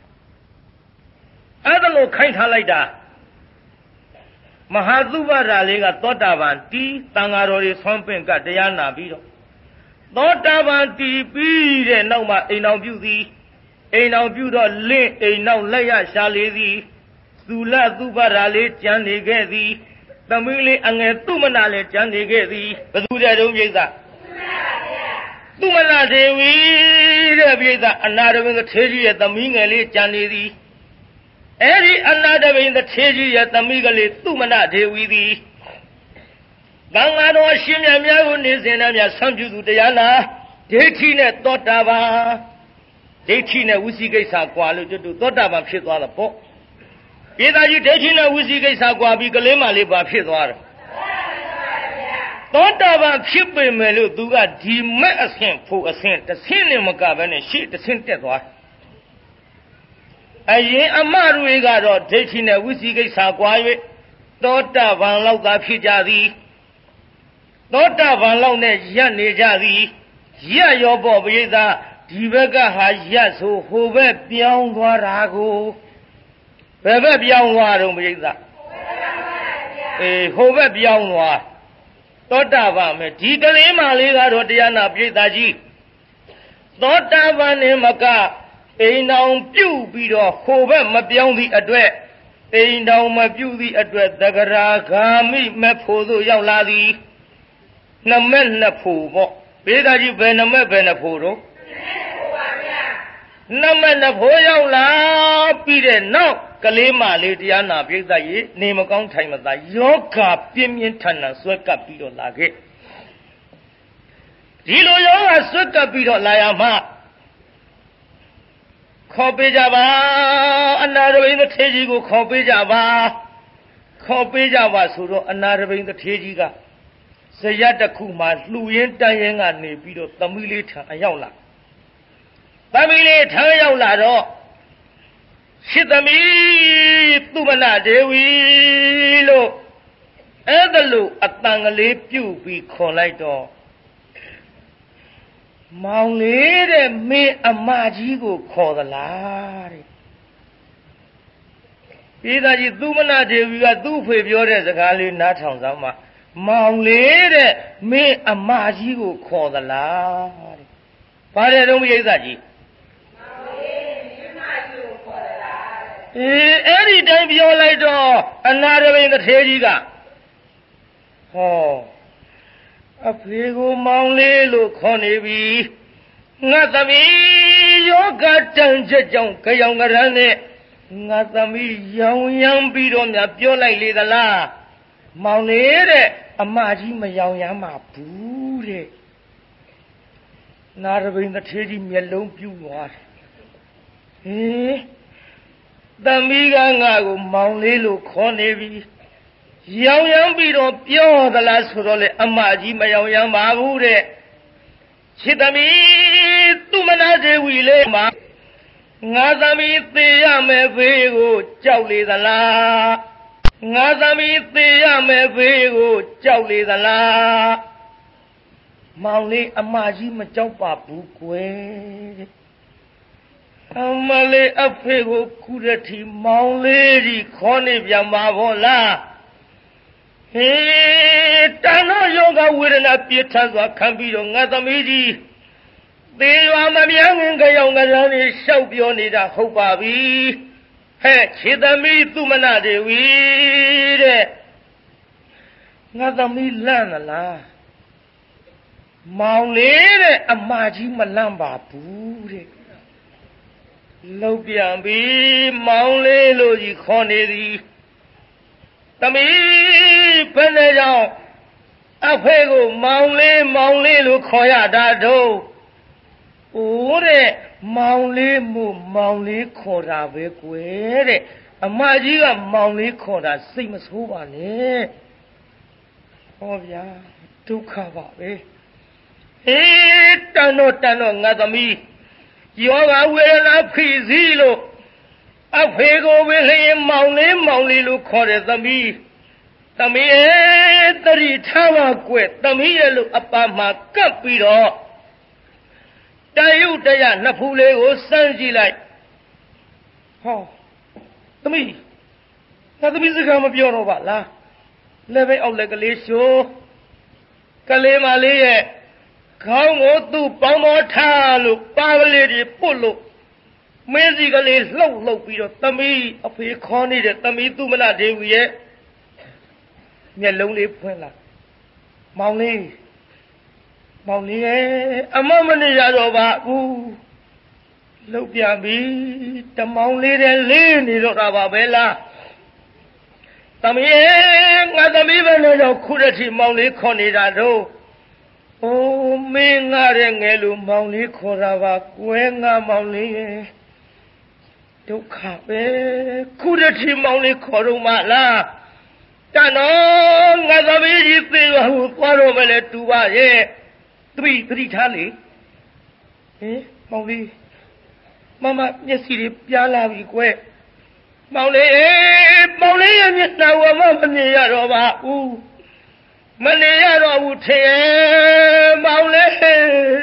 [SPEAKER 1] အဲ့ဒါလို့ခိုင်းထားလိုက်တာမဟာသုဘရာလေးကသောတာပန်တီးတန်ဃာတော်တွေဆွမ်းပင့်ကတရားနာပြီးတော့သောတာပန်တီးပြီးတဲ့နောက်မှာအိမ်တော်ပြုသည်အိမ်တော်ပြုတော့လင့်အိမ်နောက်လက်ရရှာလေသည်သုလသုဘရာလေးကြံနေခဲ့သည်သမီးလေးအငယ်သူမနာလေးကြံနေခဲ့သည်ဘသူတဲ့တုံးပြိဿသူမနာဒေဝီတဲ့ပြိဿအနာရဝင်းထေကြီးရဲ့သမီးငယ်လေးကြံနေသည်အဲ့ဒီအနာတပိန်တစ်ထေကြီးရဲ့သမီးကလေးသူမနာဒေဝီသည်သံဃာတော်ရှင်မြတ်များကိုနေစဉ်နဲ့များဆံပြုသူတရားနာဒိဋ္ဌိနဲ့သောတာပန်ဒိဋ္ဌိနဲ့ဝိသိကိစ္စကွာလို့ကျွတ်သောတာပန်ဖြစ်သွားတာပေါ့ပြေသာကြီးဒိဋ္ဌိနဲ့ဝိသိကိစ္စကွာပြီးကလေးမလေးပါဖြစ်သွားတယ်သောတာပန်ဖြစ်ပေမဲ့လို့သူကဒီမဲ့အဆင့်ဖို့အဆင့်တစ်ဆင့်နဲ့မကဘဲနဲ့ရှေ့တစ်ဆင့်တက်သွားအရင်အမတွေကတော့ဒိဋ္ဌိနဲ့ဝိသိကိစ္စကွာ၍သောတာပန်လောက်သာဖြစ်ကြသည်သောတာပန်လောက်နဲ့ရပ်နေကြသည်ရပ်ရောပေါ့ပရိသတ်ဒီဘက်ကဟာရပ်ဆိုဟိုဘက်ပြောင်းသွားတာကိုဘယ်ဘက်ပြောင်းသွားတော့ပရိသတ်ဟိုဘက်ပြောင်းသွားသောတာပန်မယ်ဒီကလေးမလေးကတော့တရားနာပရိသတ်ကြီးသောတာပန်နဲ့မကအိမ်တော်ပြုတ်ပြီးတော့ဟိုဘက်မပြောင်းသည့်အတွက်အိမ်တော်မပြုတ်သည့်အတွက်သဂရာဂာမိမဖို့သို့ရောက်လာသည်နှစ်မဲ့နှစ်ဖို့ပေါ့ဘေးသားကြီးဘယ်နှစ်မဲ့ဘယ်နှစ်ဖို့တော့နှစ်မဲ့နှစ်ဖို့ရောက်လာပြီးတဲ့နောက်ကလေးမလေးတရားနာပြိဿကြီးနေမကောင်းထိုင်မသာယောဂပြင်းပြင်းထန်ထန်ဆွဲကပ်ပြီးတော့လာခဲ့ဒီလိုယောဂဆွဲကပ်ပြီးတော့လာရမှခေါ်ပေးကြပါအနာရဘိန်တစ်ထေကြီးကိုခေါ်ပေးကြပါဆိုတော့အနာရဘိန်တစ်ထေကြီးကဇယတ်တစ်ခုမှလှူရင်းတန်ရင်ကနေပြီးတော့သမီးလေးထံအရောက်လာသမီးလေးထံရောက်လာတော့ရှစ်သမီးသူမနာဒေဝီလို့အဲ့ဒါလို့အတန်ကလေးပြုတ်ပြီးခေါ်လိုက်တော့မောင်လေးတဲ့မင်းအမကြီးကိုခေါ်သလားတဲ့ပြည်သားကြီးသူမနာဒေဝီကသူ့ဖေပြောတဲ့စကားလေးနားထောင်စမ်းမှာမောင်လေးတဲ့မင်းအမကြီးကိုခေါ်သလားတဲ့ဘာတဲ့တုံးပြည်သားကြီးမောင်လေးမင်းအမကြီးကိုခေါ်သလားတဲ့အဲ့ဒီတိုင်းပြောလိုက်တော့အနာရဘိန်တစ်ထေကြီးကဟောအဖေကိုမောင်လေးလို့ခေါ်နေပြီငါသမီးယောဂတန်ချက်ကြောင့်ကြောင်ကရမ်းနဲ့ငါသမီးရောင်ရမ်းပြီးတော့များပြောလိုက်လေသလားမောင်လေးတဲ့အမကြီးမရောင်ရမ်းမှာဘူးတဲ့နာရဘိန်တစ်ထေကြီးမျက်လုံးပြူသွားတယ်ဟေးသမီးကငါကိုမောင်လေးလို့ခေါ်နေပြီရောင်ရမ်းပြီးတော့ပြောသလားဆိုတော့လေအမကြီးမရောင်ရမ်းပါဘူးတဲ့ချစ်သမီးသူမနာသေးဝီလေးမှာငါသမီးသေရမယ်ဘေးကိုကြောက်လေသလားငါသမီးသေရမယ်ဘေးကိုကြောက်လေသလားမောင်လေးအမကြီးမကြောက်ပါဘူးကွယ်အမလေးအဖေကိုခုရထီမောင်လေးကြီးခေါ်နေပြန်ပါဘောလားဟေးတန်တော့ယောဂဝေဒနာပြည့်ထန်စွာခံပြီးတော့ငါသမီးကြီးသေရွာမမြန်းငင်ကြောင်ကစားနေရှောက်ပြောနေတာဟုတ်ပါပြီဟဲ့ခြေသမီးသူမနာတွေဝီတဲ့ငါသမီးလန့်လားမောင်လေးတဲ့အမကြီးမလန့်ပါဘူးတဲ့လောက်ပြန်ပြီမောင်လေးလို့ကြီးခေါ်နေသည်သမီးဘယ်နဲ့ကြောင့်အဖေကိုမောင်လေးလို့ခေါ်ရတာတော့အိုးတဲ့မောင်လေးမို့မောင်လေးခေါ်တာပဲကွယ်တဲ့အမကြီးကမောင်လေးခေါ်တာစိတ်မဆိုးပါနဲ့ဟောဗျာဒုက္ခပါပဲဟေးတန်တော့ငါသမီးယောဂဝေဒနာဖြစ်စီလို့အဖေကိုပဲလျင်မောင်လေးလို့ခေါ်တယ်သမီးတတိထားပါကွယ်သမီးရဲ့လို့အပါမှာကပ်ပြီးတော့တယုတ်တရနှစ်ဖူးလေးကိုစမ်းကြည့်လိုက်ဟောသမီးငါသမီးစကားမပြောတော့ပါလားလက်ပဲအောက်လက်ကလေးရှိုးကလေးမလေးရဲ့ခေါင်းကိုသူ့ပေါင်းတော်ထားလို့ပါကလေးတွေပုတ်လို့မင်းစီကလေးလှုပ်ပြီးတော့သမီးအဖေခေါ်နေတဲ့သမီးသူမနာဒေဝီရဲ့မျက်လုံးလေးဖွင့်လာမောင်လေးရဲ့အမမနေရတော့ပါဘူးလှုပ်ပြန်ပြီတမောင်လေးတဲ့လေးနေတော့တာပါပဲလားသမီးငါသမီးပဲလို့တော့ခုတည်းထိမောင်လေးခေါ်နေတာတော့အိုးမင်းငါတဲ့ငယ်လို့မောင်လေးခေါ်တာပါကွယ်ငါမောင်လေးရဲ့ဒုက္ခပဲခုတည်းထိမောင်လေးခေါ်တော့မလားတန်တော့ငါသမီးကြီးသေပါဘူးသွားတော့မလဲတူပါရဲ့သတိထားလေဟင်မောင်လေးမမမျက်စိတွေပြားလာပြီကွယ်မောင်လေးရဲ့မျက်နှာဝမမြင်ရတော့ပါဘူးမနေရတော့ဘူးထင်မောင်လေးသေ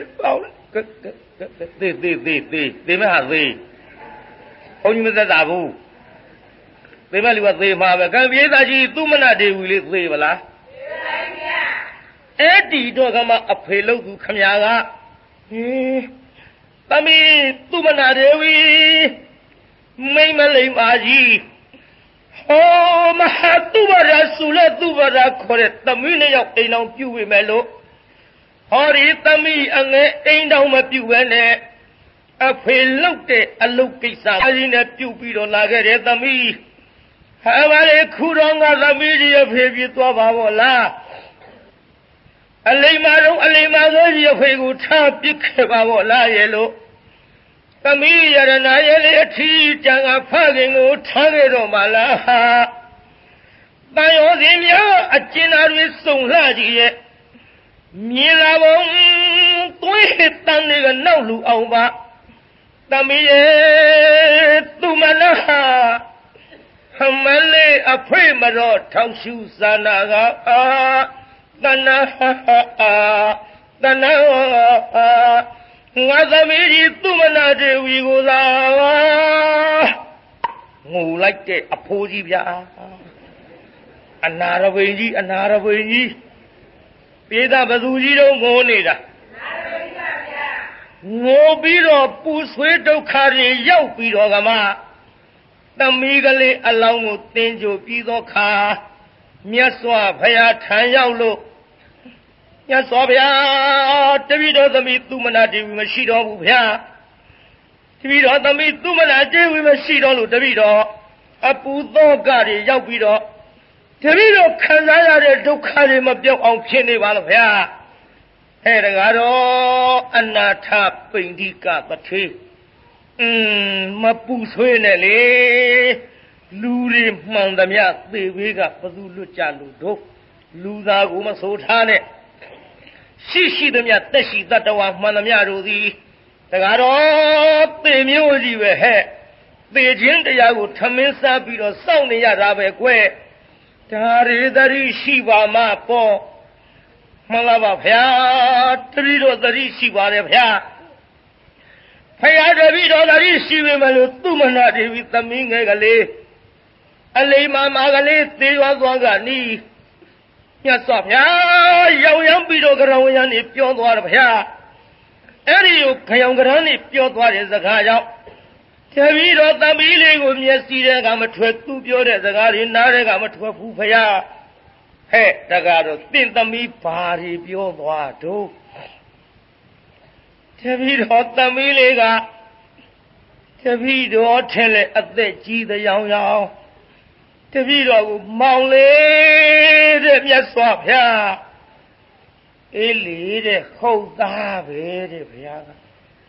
[SPEAKER 1] မဟာသေဘုန်းကြီးမသက်တာဘူးသေမလူကသေမှာပဲကံပြေးသားကြီးသူမနာဒေဝီလေးသေပါလားသေပါဗျာအဲ့ဒီတော့ကမှအဖေလို့သူခမညာကဟင်းသမီးသူမနာဒေဝီမိမလိမ္မာကြီးဟောမဟာသူဝရဆူလက်သူဝရခေါ်တဲ့သမီးနဲ့ရောက်အိမ်တော်ပြုဝေမယ်လို့ဟောဒီသမီးအငယ်အိမ်တော်မပြုဘဲနဲ့အဖေလောက်တဲ့အလုပ်ကိစ္စအရင်နဲ့ပြုပြီးတော့လာခဲ့တဲ့သမီးဟာပါလေခုတော့ငါသမီးကြီးအဖေပြေးသွားပါဘောလားအလိမ္မာဆိုကြီးအဖေကိုထားပစ်ခဲ့ပါဘောလားရဲ့လို့သမီးရတနာရဲ့လေအထီးတန်ကဖခင်ကိုထားခဲ့တော့မှလားဟာတန်ရောစင်များအကျဉ်းသားတွေစုံလှကြည့်ရဲ့မြင်လာပုံသွေးတန်တွေကနောက်လူအောင်ပါသမီးရဲ့သူမနာမလေးအဖေမတော့ထောက်ရှူစာနာကတဏငါသမီးကြီးသူမနာဒေဝီကိုသာငိုလိုက်တဲ့အဖိုးကြီးဗျာအနာရပိန်ကြီးပြေးတာဘသူကြီးတော့ငိုနေတာငိုပြီးတော့ပူဆွေးဒုက္ခတွေရောက်ပြီးတော့ကမှသမီးကလေးအလောင်းကိုတင်းကြိုပြီးသောခါမြတ်စွာဘုရားထံရောက်လို့မြတ်စွာဘုရားတပည့်တော်သမီးသူမနာဒေဝီမရှိတော့ဘူးဗျာတပည့်တော်သမီးသူမနာဒေဝီမရှိတော့လို့တပည့်တော်အပူသောကတွေရောက်ပြီးတော့တပည့်တော်ခံစားရတဲ့ဒုက္ခတွေမပြောက်အောင်ဖြစ်နေပါလို့ဗျာဟဲ့တကားတော့အနာထပိန္ဒိကပထေမပူဆွေးနဲ့လေလူတွေမှန်သမျှသေဘေးကဘသူလွတ်ကြလို့တို့လူသားကိုမဆိုထားနဲ့ရှိသမျှတက်ရှိတတ္တဝါမှန်သမျှတို့သည်တကားတော့သေမျိုးကြီးပဲဟဲ့သေခြင်းတရားကိုထမင်းစားပြီးတော့စောင့်နေရတာပဲကွယ်ဒါရီသတိရှိပါမှပေါ့မှန်လားပါဗျာတတိတော့သတိရှိပါတယ်ဗျာဖယားတပည့်တော်သတိရှိပေမဲ့လို့သူမနာဒေဝီသမီးငယ်ကလေးအလိမ္မာကလေးသေရွာသွားကနီးမြတ်စွာဘုရားရောင်ရမ်းပြီးတော့ကရဝရနေပြောသွားတယ်ဗျာအဲ့ဒီကိုခရောင်ကရမ်းနေပြောသွားတဲ့စကားကြောင့်တပည့်တော်သမီးလေးကိုမျက်စိထဲကမထွက်သူပြောတဲ့စကားတွေနားထဲကမထွက်ဘူးဗျာဟဲ့တကားတော့တင့်သမီးဘာတွေပြောသွားတော့တပည့်တော်သမီးလေးကတပည့်တော်ထဲလေအသက်ကြီးတဲ့ရောင်ရောင်တပည့်တော်ကိုမောင်လေးတဲ့မြတ်စွာဘုရားအေးလေတဲ့ဟုတ်သားပဲတဲ့ဘုရားက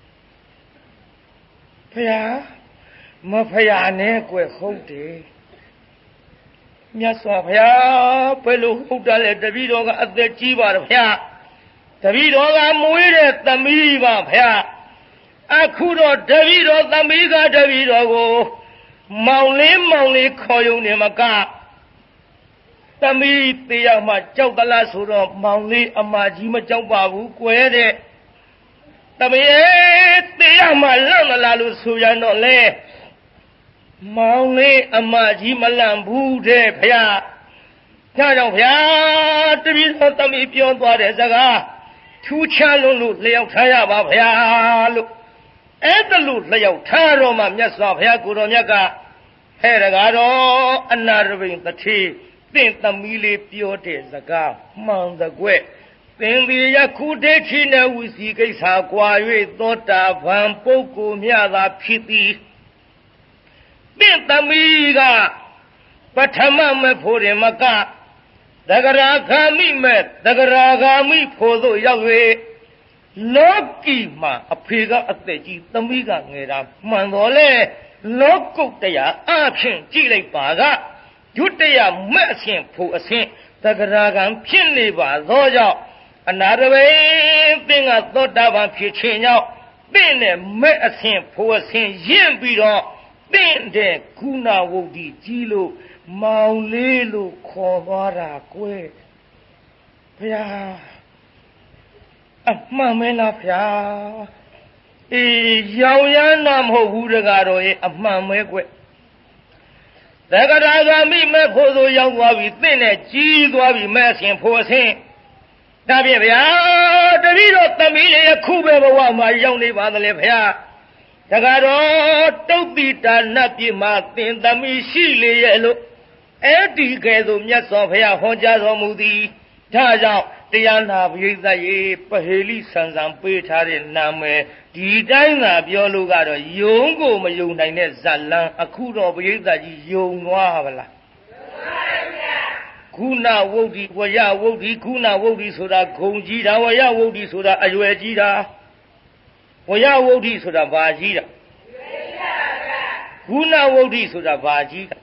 [SPEAKER 1] ဘုရားမဖယားနဲ့ကွယ်ဟုတ်တယ်မြတ်စွာဘုရားဘယ်လိုဟုတ်တယ်လဲတပည့်တော်ကအသက်ကြီးပါတယ်ဘုရားတပည့်တော်ကမွေးတဲ့သမီးပါဘုရားအခုတော့တပည့်တော်သမီးကတပည့်တော်ကိုမောင်လေးခေါ်ယုံနေမကသမီးတရားမှကြောက်သလားဆိုတော့မောင်လေးအမကြီးမကြောက်ပါဘူးကွယ်တဲ့သမီးတရားမှလန့်မလားလို့ဆိုရတော့လေမောင်လေးအမကြီးမလန့်ဘူးတဲ့ဘုရားဒါကြောင့်ဘုရားတပည့်တော်သမီးပြောသွားတဲ့စကားထူးခြားလွန်းလို့လျှောက်ထားရပါဘုရားလို့အဲ့ဒါလို့လျှောက်ထားတော့မှမြတ်စွာဘုရားကိုတော်မြတ်ကဟဲ့တကားတော့အနာရဘိန်တတိတင့်သမီးလေးပြောတဲ့စကားမှန်တကွယ်သင်ဒီယခုဒိဋ္ဌိနဲ့ဝိစီကိစ္စကွာ၍သောတာပန်ပုဂ္ဂိုလ်မြတ်သာဖြစ်သည်တင့်သမီးကပထမမဲ့ဖို့ရင်မကသဂရာဂာမိမဲ့သဂရာဂာမိဖို့သို့ရောက်၍လောကီမှာအဖေကအသက်ကြီးသမီးကငယ်တာမှန်တော်လေလောကုတ္တရာအဖြစ်ကြည့်လိုက်ပါကဒုတိယမဲ့အရှင်ဖို့အရှင်သဂရာဂံဖြစ်နေပါသောကြောင့်အနာရဝေသင်ကသောတာပန်ဖြစ်ခြင်းကြောင့်သင်နဲ့မဲ့အရှင်ဖို့အရှင်ရင့်ပြီးတော့သင်တဲ့ကုဏဝုဒ္ဓီကြီးလို့မောင်လေးလို့ခေါ်သွားတာကွယ်ဘုရားအမှန်မဲလားဗျာအေးရောင်ရမ်းတာမဟုတ်ဘူးတကားတော့ရဲ့အမှန်မဲကွသက္ကရာဂမိမဲ့ဖို့ဆိုရောက်သွားပြီသင်နဲ့ကြီးသွားပြီမဲ့အရှင်ဖို့အရှင်ဒါဖြင့်ဗျာတတိတော့သမီးလေးအခုပဲဘဝမှာရောက်နေပါသလဲဗျာတကားတော့တုတ်တိတာနတ်ပြည်မှာသင်သမီးရှိလေရဲ့လို့အဲ့ဒီကဲ့သို့မြတ်စွာဘုရားဟောကြားတော်မူသည်ဒါကြောင့်တရားနာပရိသတ်ရေပဟေလိဆန်ဆန်ပေးထားတဲ့နာမည်ဒီတိုင်းသာပြောလို့ကတော့ယုံကိုမယုံနိုင်တဲ့ဇလံအခုတော့ပရိသတ်ကြီးယုံသွားပါလားခုနဝုဒ္ဓိဝရဝုဒ္ဓိခုနဝုဒ္ဓိဆိုတာဂုံကြီးတာဝရဝုဒ္ဓိဆိုတာအရွယ်ကြီးတာဝရဝုဒ္ဓိဆိုတာဘာကြီးတာခုနဝုဒ္ဓိဆိုတာဘာကြီးတာ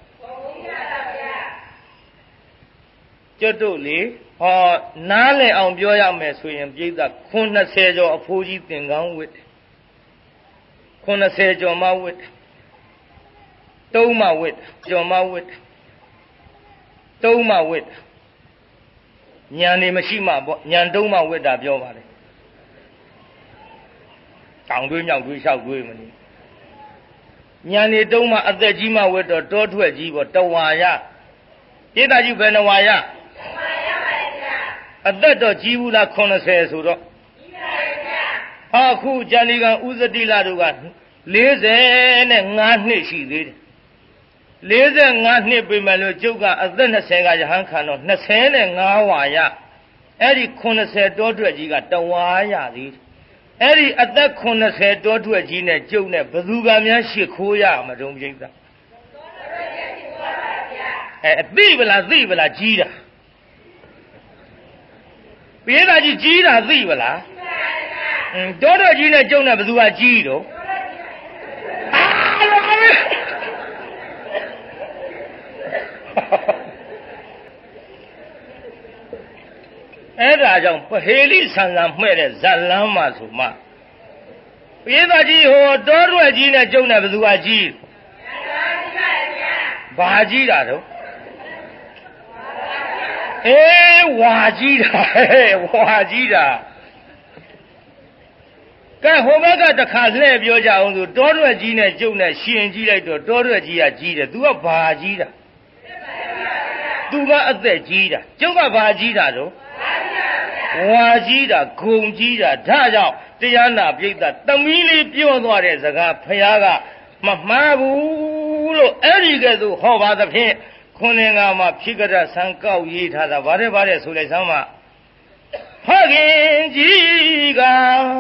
[SPEAKER 1] ကျွတ်တို့လေဟောနားလည်အောင်ပြောရမယ်ဆိုရင်ပြိဿ90ကျော်အဖိုးကြီးသင်္ကန်းဝတ်90ကျော်မှဝတ်တုံးမှဝတ်ကျော်မှဝတ်တုံးမှဝတ်ညံနေမရှိမှပေါ့ညံတုံးမှဝတ်တာပြောပါလေတောင်တွေးမြောက်တွေးလျှောက်တွေးမနေညံနေတုံးမှအသက်ကြီးမှဝတ်တော့တောထွက်ကြီးပေါ့တဝါရပြိဿကြီးဘယ်နှဝါရအသက်တော့ကြီးဘူးလား90ဆိုတော့အခုဇာတိကဥဇတိလတို့က45နှစ်ရှိသေးတယ်45နှစ်ပြီမဲ့လို့ကျုပ်ကအသက်20ကရဟန်းခံတော့25ဝါရအဲ့ဒီ90တောထွက်ကြီးကတဝါရသေးတယ်အဲ့ဒီအသက်90တောထွက်ကြီးနဲ့ကျုပ်နဲ့ဘယ်သူကများရှ िख ိုးရမတုံးပြိဿသိပလားကြီးတာပြေးတာကြီးတာသိပလားတောတော်ကြီးနဲ့ကျုံနဲ့ဘယ်သူကကြီးတော့အဲ့ဒါကြောင့်ပဟေလိဆန်ဆန်မှဲ့တဲ့ဇတ်လမ်းမှာဆိုမှပိဿကြီးဟိုတောရွက်ကြီးနဲ့ကျုံတဲ့ဘသူကကြီးဘာကြီးတာတော့ဝါကြီးတာဝါကြီးတာကဲဟိုဘက်ကတခါလှည့်ပြောကြအောင်ဆိုတောရွက်ကြီးနဲ့ကျုံနဲ့ရှင်ကြီးလိုက်တော့တောရွက်ကြီးကကြီးတယ်သူကဘာကြီးတာသူကအသက်ကြီးတာကျုပ်ကဘာကြီးတာတော့ဝါကြီးတာဂုံကြီးတာဒါကြောင့်တရားနာပိဋကသမီးလေးပြောသွားတဲ့စကားဖះကမမှားဘူးလို့အဲ့ဒီကဲ့သို့ဟောပါသဖြင့်ခွန်းလင်္ကာမှာဖြစ်ကြတဲ့ဆံကောက်ရေးထားတာဗါတဲ့ဆိုလိုက်စမ်းပါဖခင်ကြီးက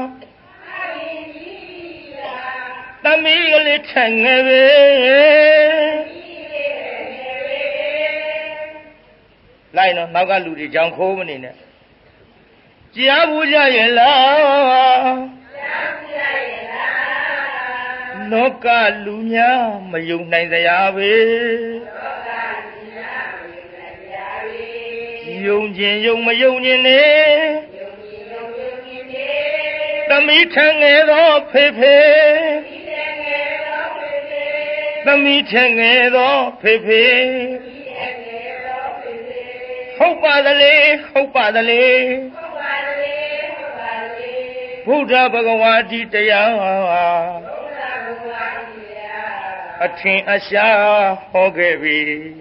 [SPEAKER 1] သမီးကလေးထငယ်ပဲလိုက်တော့နောက်ကလူတွေကြောင်ခိုးမနေနဲ့ကြားဘူးကြရဲ့လားလောကလူများမယုံနိုင်စရာပဲယုံခြင်းယုံမယုံခြင်းနဲ့သမီးထငယ်သောဖေဖေသမီးထငယ်သောဖေဖေဟုတ်ပါသလေဟုတ်ပါသလေဘုရားဘဂဝါဒီတရားအထင်အရှားဟောခဲ့ပြီ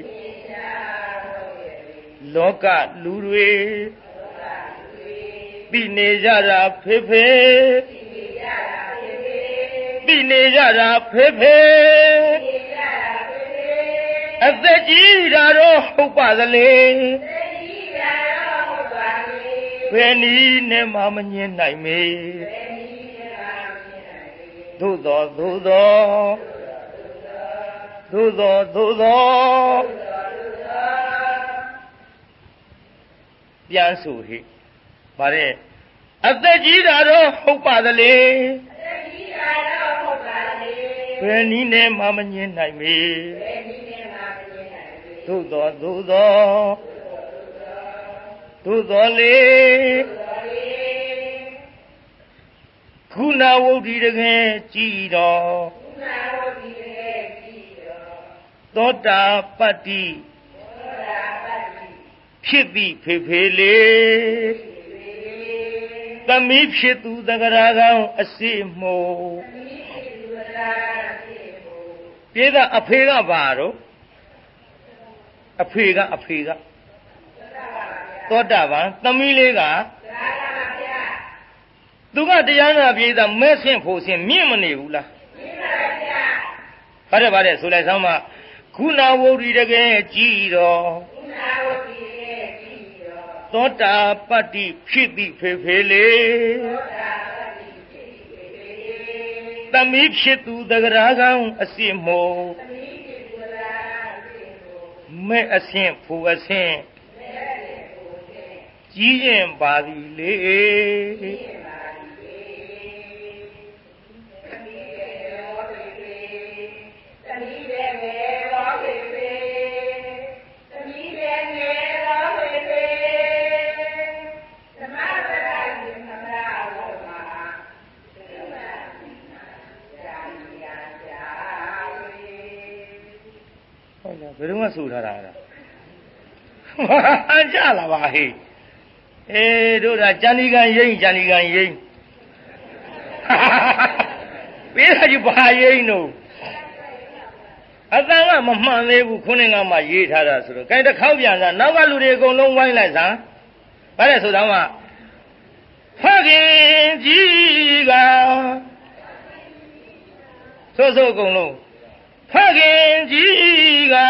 [SPEAKER 1] လောကလူတွေပြီးနေကြတာဖေဖေပြီးနေကြတာဖေဖေအသက်ကြီးတာတော့ဟုတ်ပါသလေဘယ်နည်းနဲ့မှမငြင်းနိုင်မေသို့သောပြန်ဆိုဟိဗါတဲ့အသက်ကြီးတာတော့ဟုတ်ပါသလေဘယ်နည်းနဲ့မှမငြင်းနိုင်မေသို့သောလေခုနာဝုဒ္ဓိတကယ်ကြည်တော်သောတာပတ္တိဖြစ်သည်ဖေဖေလေသမီးဖြစ်သူသက္ကရာကောင်အစိမို့ပြေသာအဖေကဘာတော့အဖေကသောတာပန်သမီးလေးကသူကတရားနာပြေသာမဲဆင့်ဖို့ဆင့်မြင့်မနေဘူးလားမြင့်ပါဗျာဆိုလိုက်စမ်းမခုနာဝုဒ္ဓိတကယ်ကြည်တော်သောတာပတ္တိဖြစ်သည်ဖေဖေလေသမီးဖြစ်သူသက္ကရာကောင်အစိမို့မဲအဆင့်ဖူအဆင့်ကြီးရင်ပါသည်လေဘယ်တော့မှဆိုထားတာလားကြလာပါဟေးတို့ဒါကြံဒီကန်ရိမ့်ပေးတာကြီးဘာရိမ့်တို့အတန်ကမမှန်သေးဘူးခုနှစ်ကမှရေးထားတာဆိုတော့ခိုင်တစ်ခေါက်ပြန်စားနောက်ကလူတွေအကုန်လုံးဝိုင်းလိုက်စမ်းဘာလဲဆိုတော့မှဖခင်ကြီးကဆိုအကုန်လုံးဖခင်ကြီးက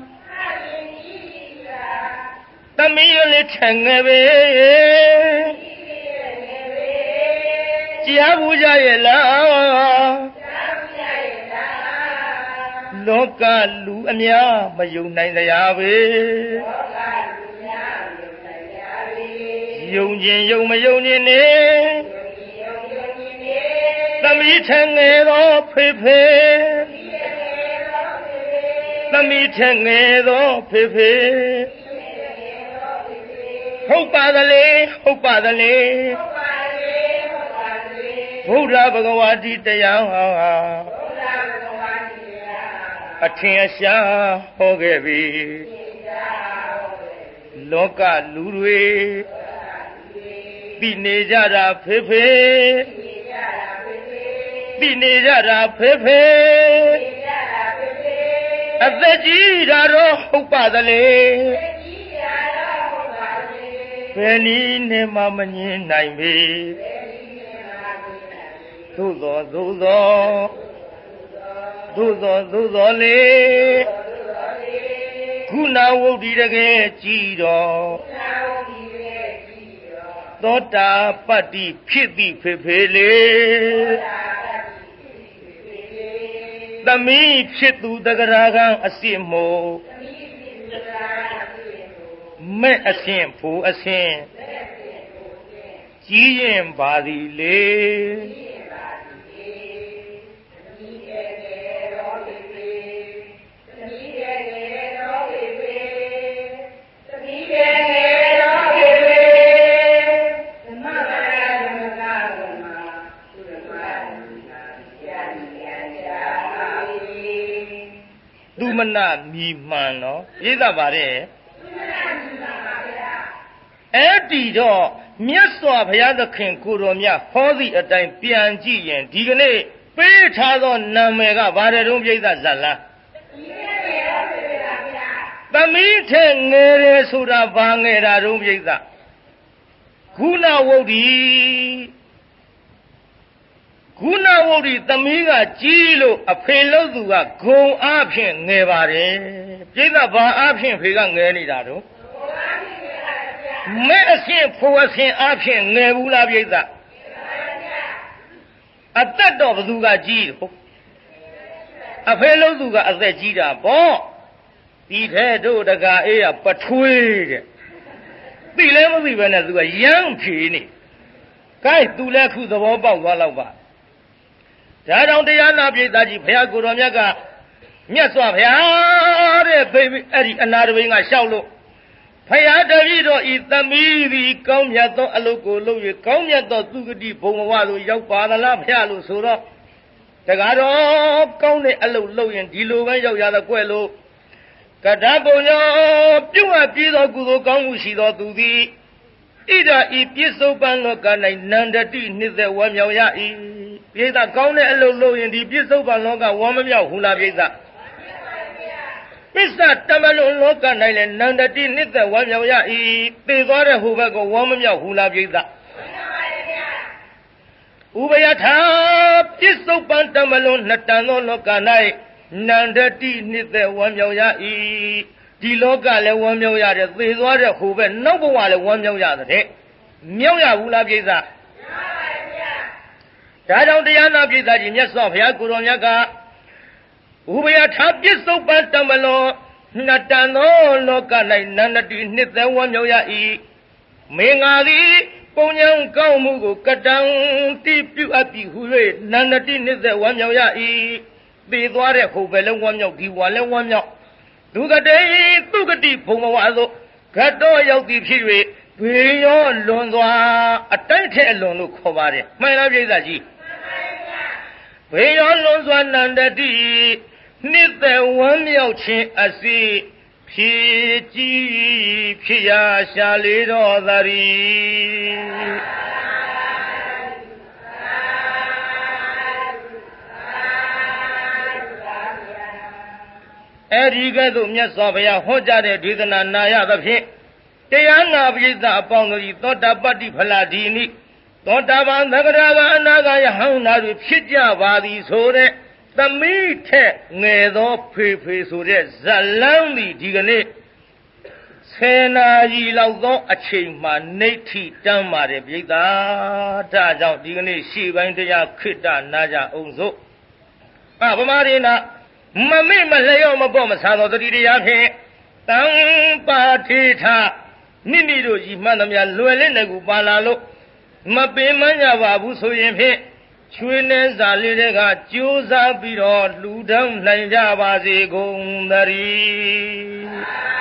[SPEAKER 1] သမီးလေးထငယ်ပဲကြားဘူးကြရဲ့လားလောကလူအများမယုံနိုင်တရားပဲယုံခြင်းယုံမယုံခြင်းနဲ့သမီးထငယ်သောဖေဖေသမီးထငယ်သောဖေဖေဖဟုတ်ပါသလေဟုတ်ပါသလေဘုရားဘဂဝါဒီတရားဟာအထင်ရှားဟောခဲ့ပြီလောကလူတွေသိနေကြတာဖေဖေသိနေကြတာဖေဖေအသက်ကြီးတာတော့ဟုတ်ပါသလေဘယ်နည်းနဲ့မှမငြင်းနိုင်ပေသို့သောလေခုနဝုဒ္ဓိတကယ်ကြည်တော်သောတာပတ္တိဖြစ်သည်ဖေဖေလေသမီးဖြစ်သူတဂရာကံအစစ်မို့မဲ့အစဉ်ဖို့အစဉ်ကြီးရင်ပါသည်လေသူမနာမြည်မှန်နော်ရေးတာပါတယ်အဲ့ဒီတော့မြတ်စွာဘုရားသခင်ကိုတော်မြတ်ဟောသည့်အတိုင်းပြန်ကြည့်ရင်ဒီကနေ့ပေးထားသောနာမည်ကဘာတဲ့တုံးပြိဿဇတ်လားသမီးထဲငယ်တယ်ဆိုတာဘာငယ်တာတုံးပြိဿခုနဝုဒ္ဓိသမီးကကြီးလို့အဖေလို့သူကဂုံအားဖြင့်ငယ်ပါတယ်ပြိဿဘာအားဖြင့်ဖေကငယ်နေတာတော့မဲ့အရှင်ဖို့အရှင်အားဖြင့်ငယ်ဘူးလားပြိဿအသက်တော့ဘသူကကြီးတော့အဖေလို့သူကအသက်ကြီးတာပေါ့ဒီထဲတို့တကာအေးကပထွေးတဲ့သိလဲမသိပဲနဲ့သူကရမ်းဖြေနေကဲသူလည်းခုသဘောပေါက်သွားတော့ပါဒါကြောင့်တရားနာပိဋကကြီးဘုရားကိုယ်တော်မြတ်ကမြတ်စွာဘုရားတဲ့ဖေအဲ့ဒီအနာတပိန်ကလျှောက်လို့ဘုရားတပည့်တော်ဤသမီးသည်ကောင်းမြတ်သောအလုပ်ကိုလုပ်၍ကောင်းမြတ်သောသူဂတိဘုံဘဝသို့ရောက်ပါသလားဘုရားလို့ဆိုတော့တကားတော့ကောင်းတဲ့အလုပ်လုပ်ရင်ဒီလိုပဲရောက်ရတဲ့ကွယ်လို့ကတ္တပုံရောပြုအပ်ပြီးသောကုသိုလ်ကောင်းမှုရှိသောသူသည်ဣဒာဤပြစ္ဆုတ်ပံလောက၌နန္ဒတိနှစ်သက်ဝမ်းမြောက်ရ၏ပြိဿကောင်းတဲ့အလုပ်လုပ်ရင်ဒီပြစ္ဆုတ်ပံလောကဝမ်းမမြောက်ဘူးလားပြိဿပစ္စတမလုံးလောက၌လည်းနန္ဒတိနှစ်သက်ဝမ်းမြောက်ရ၏သေသွားတဲ့ဟိုဘက်ကဝမ်းမမြောက်ဘူးလားပြိဿဥပယထာပြစ္ဆုတ်ပံတမလုံးနှစ်တန်သောလောက၌နန္ဒတိနှစ်သက်ဝမ်းမြောက်ရ၏ဒီလောကလည်းဝမ်းမြောက်ရတယ်သေသွားတဲ့ဟိုဘက်နောက်ဘဝလည်းဝမ်းမြောက်ရတဲ့မြောက်ရဘူးလားပြိဿဒါကြောင့်တရားနာပိဋကကြီးမြတ်စွာဘုရားကိုယ်တော်မြတ်ကဥပယထာပြစ္ဆုတ်ပံတမလောနှစ်တန်သောလောက၌နန္ဒတိနှစ်သက်ဝမ်းမြောက်ရ၏မင်္ဂါသည်ပုံညာကောင်းမှုကိုကတံတိပြုအပ်ပြီးဟူ၍နန္ဒတိနှစ်သက်ဝမ်းမြောက်ရ၏သေသွားတဲ့ဟိုဘယ်လည်းဝမ်းမြောက်ဒီဝါလည်းဝမ်းမြောက်ဒုက္ကတေသူကတိဘုံဘဝသို့ဂတ်တော်ရောက်သည်ဖြစ်၍ဘေရောလွန်စွာအတိုက်ထဲအလွန်လို့ခေါ်ပါတယ်မှန်လားပြိဿကြီးဘေရောလွန်စွာနန္ဒတိနှစ်သက်ဝမ်းမြောက်ခြင်းအစီဖြည့်ကြည်ဖြစ်ရာရှာလေတော်သတည်းအဲဒီကဲ့သို့မြတ်စွာဘုရားဟောကြားတဲ့ဒေသနာနာရသဖြင့်တရားနာပိဋကအပေါင်းတို့ဤသောတာပတ္တိဖလာဒီနိသောတာပန်သက္ကရာကအနာဂယဟံနာတို့ဖြစ်ကြပါသည်ဆိုတဲ့သမီးထက်ငယ်သောဖေဖေဆိုတဲ့ဇလန်းသည်ဒီကနေ့10နာရီလောက်သောအချိန်မှနေထိတမ်းပါတယ်ပိဋကဒါကြောင့်ဒီကနေ့ရှေ့ပိုင်းတရားခိတ္တနာကြအောင်စို့ဗမာရိနာမမေ့မလျော့မပေါ့မဆာသောတတိတရားဖြင့်တံပါထေထမိမိတို့ဤမှန်သမျှလွယ်လင့်တဲ့ကူပါလာလို့မပင်မညပါဘူးဆိုရင်ဖြင့်ချွေးနှဲစာလေးတွေကကြိုးစားပြီးတော့လှူဒန်းနိုင်ကြပါစေကုန်သတည်း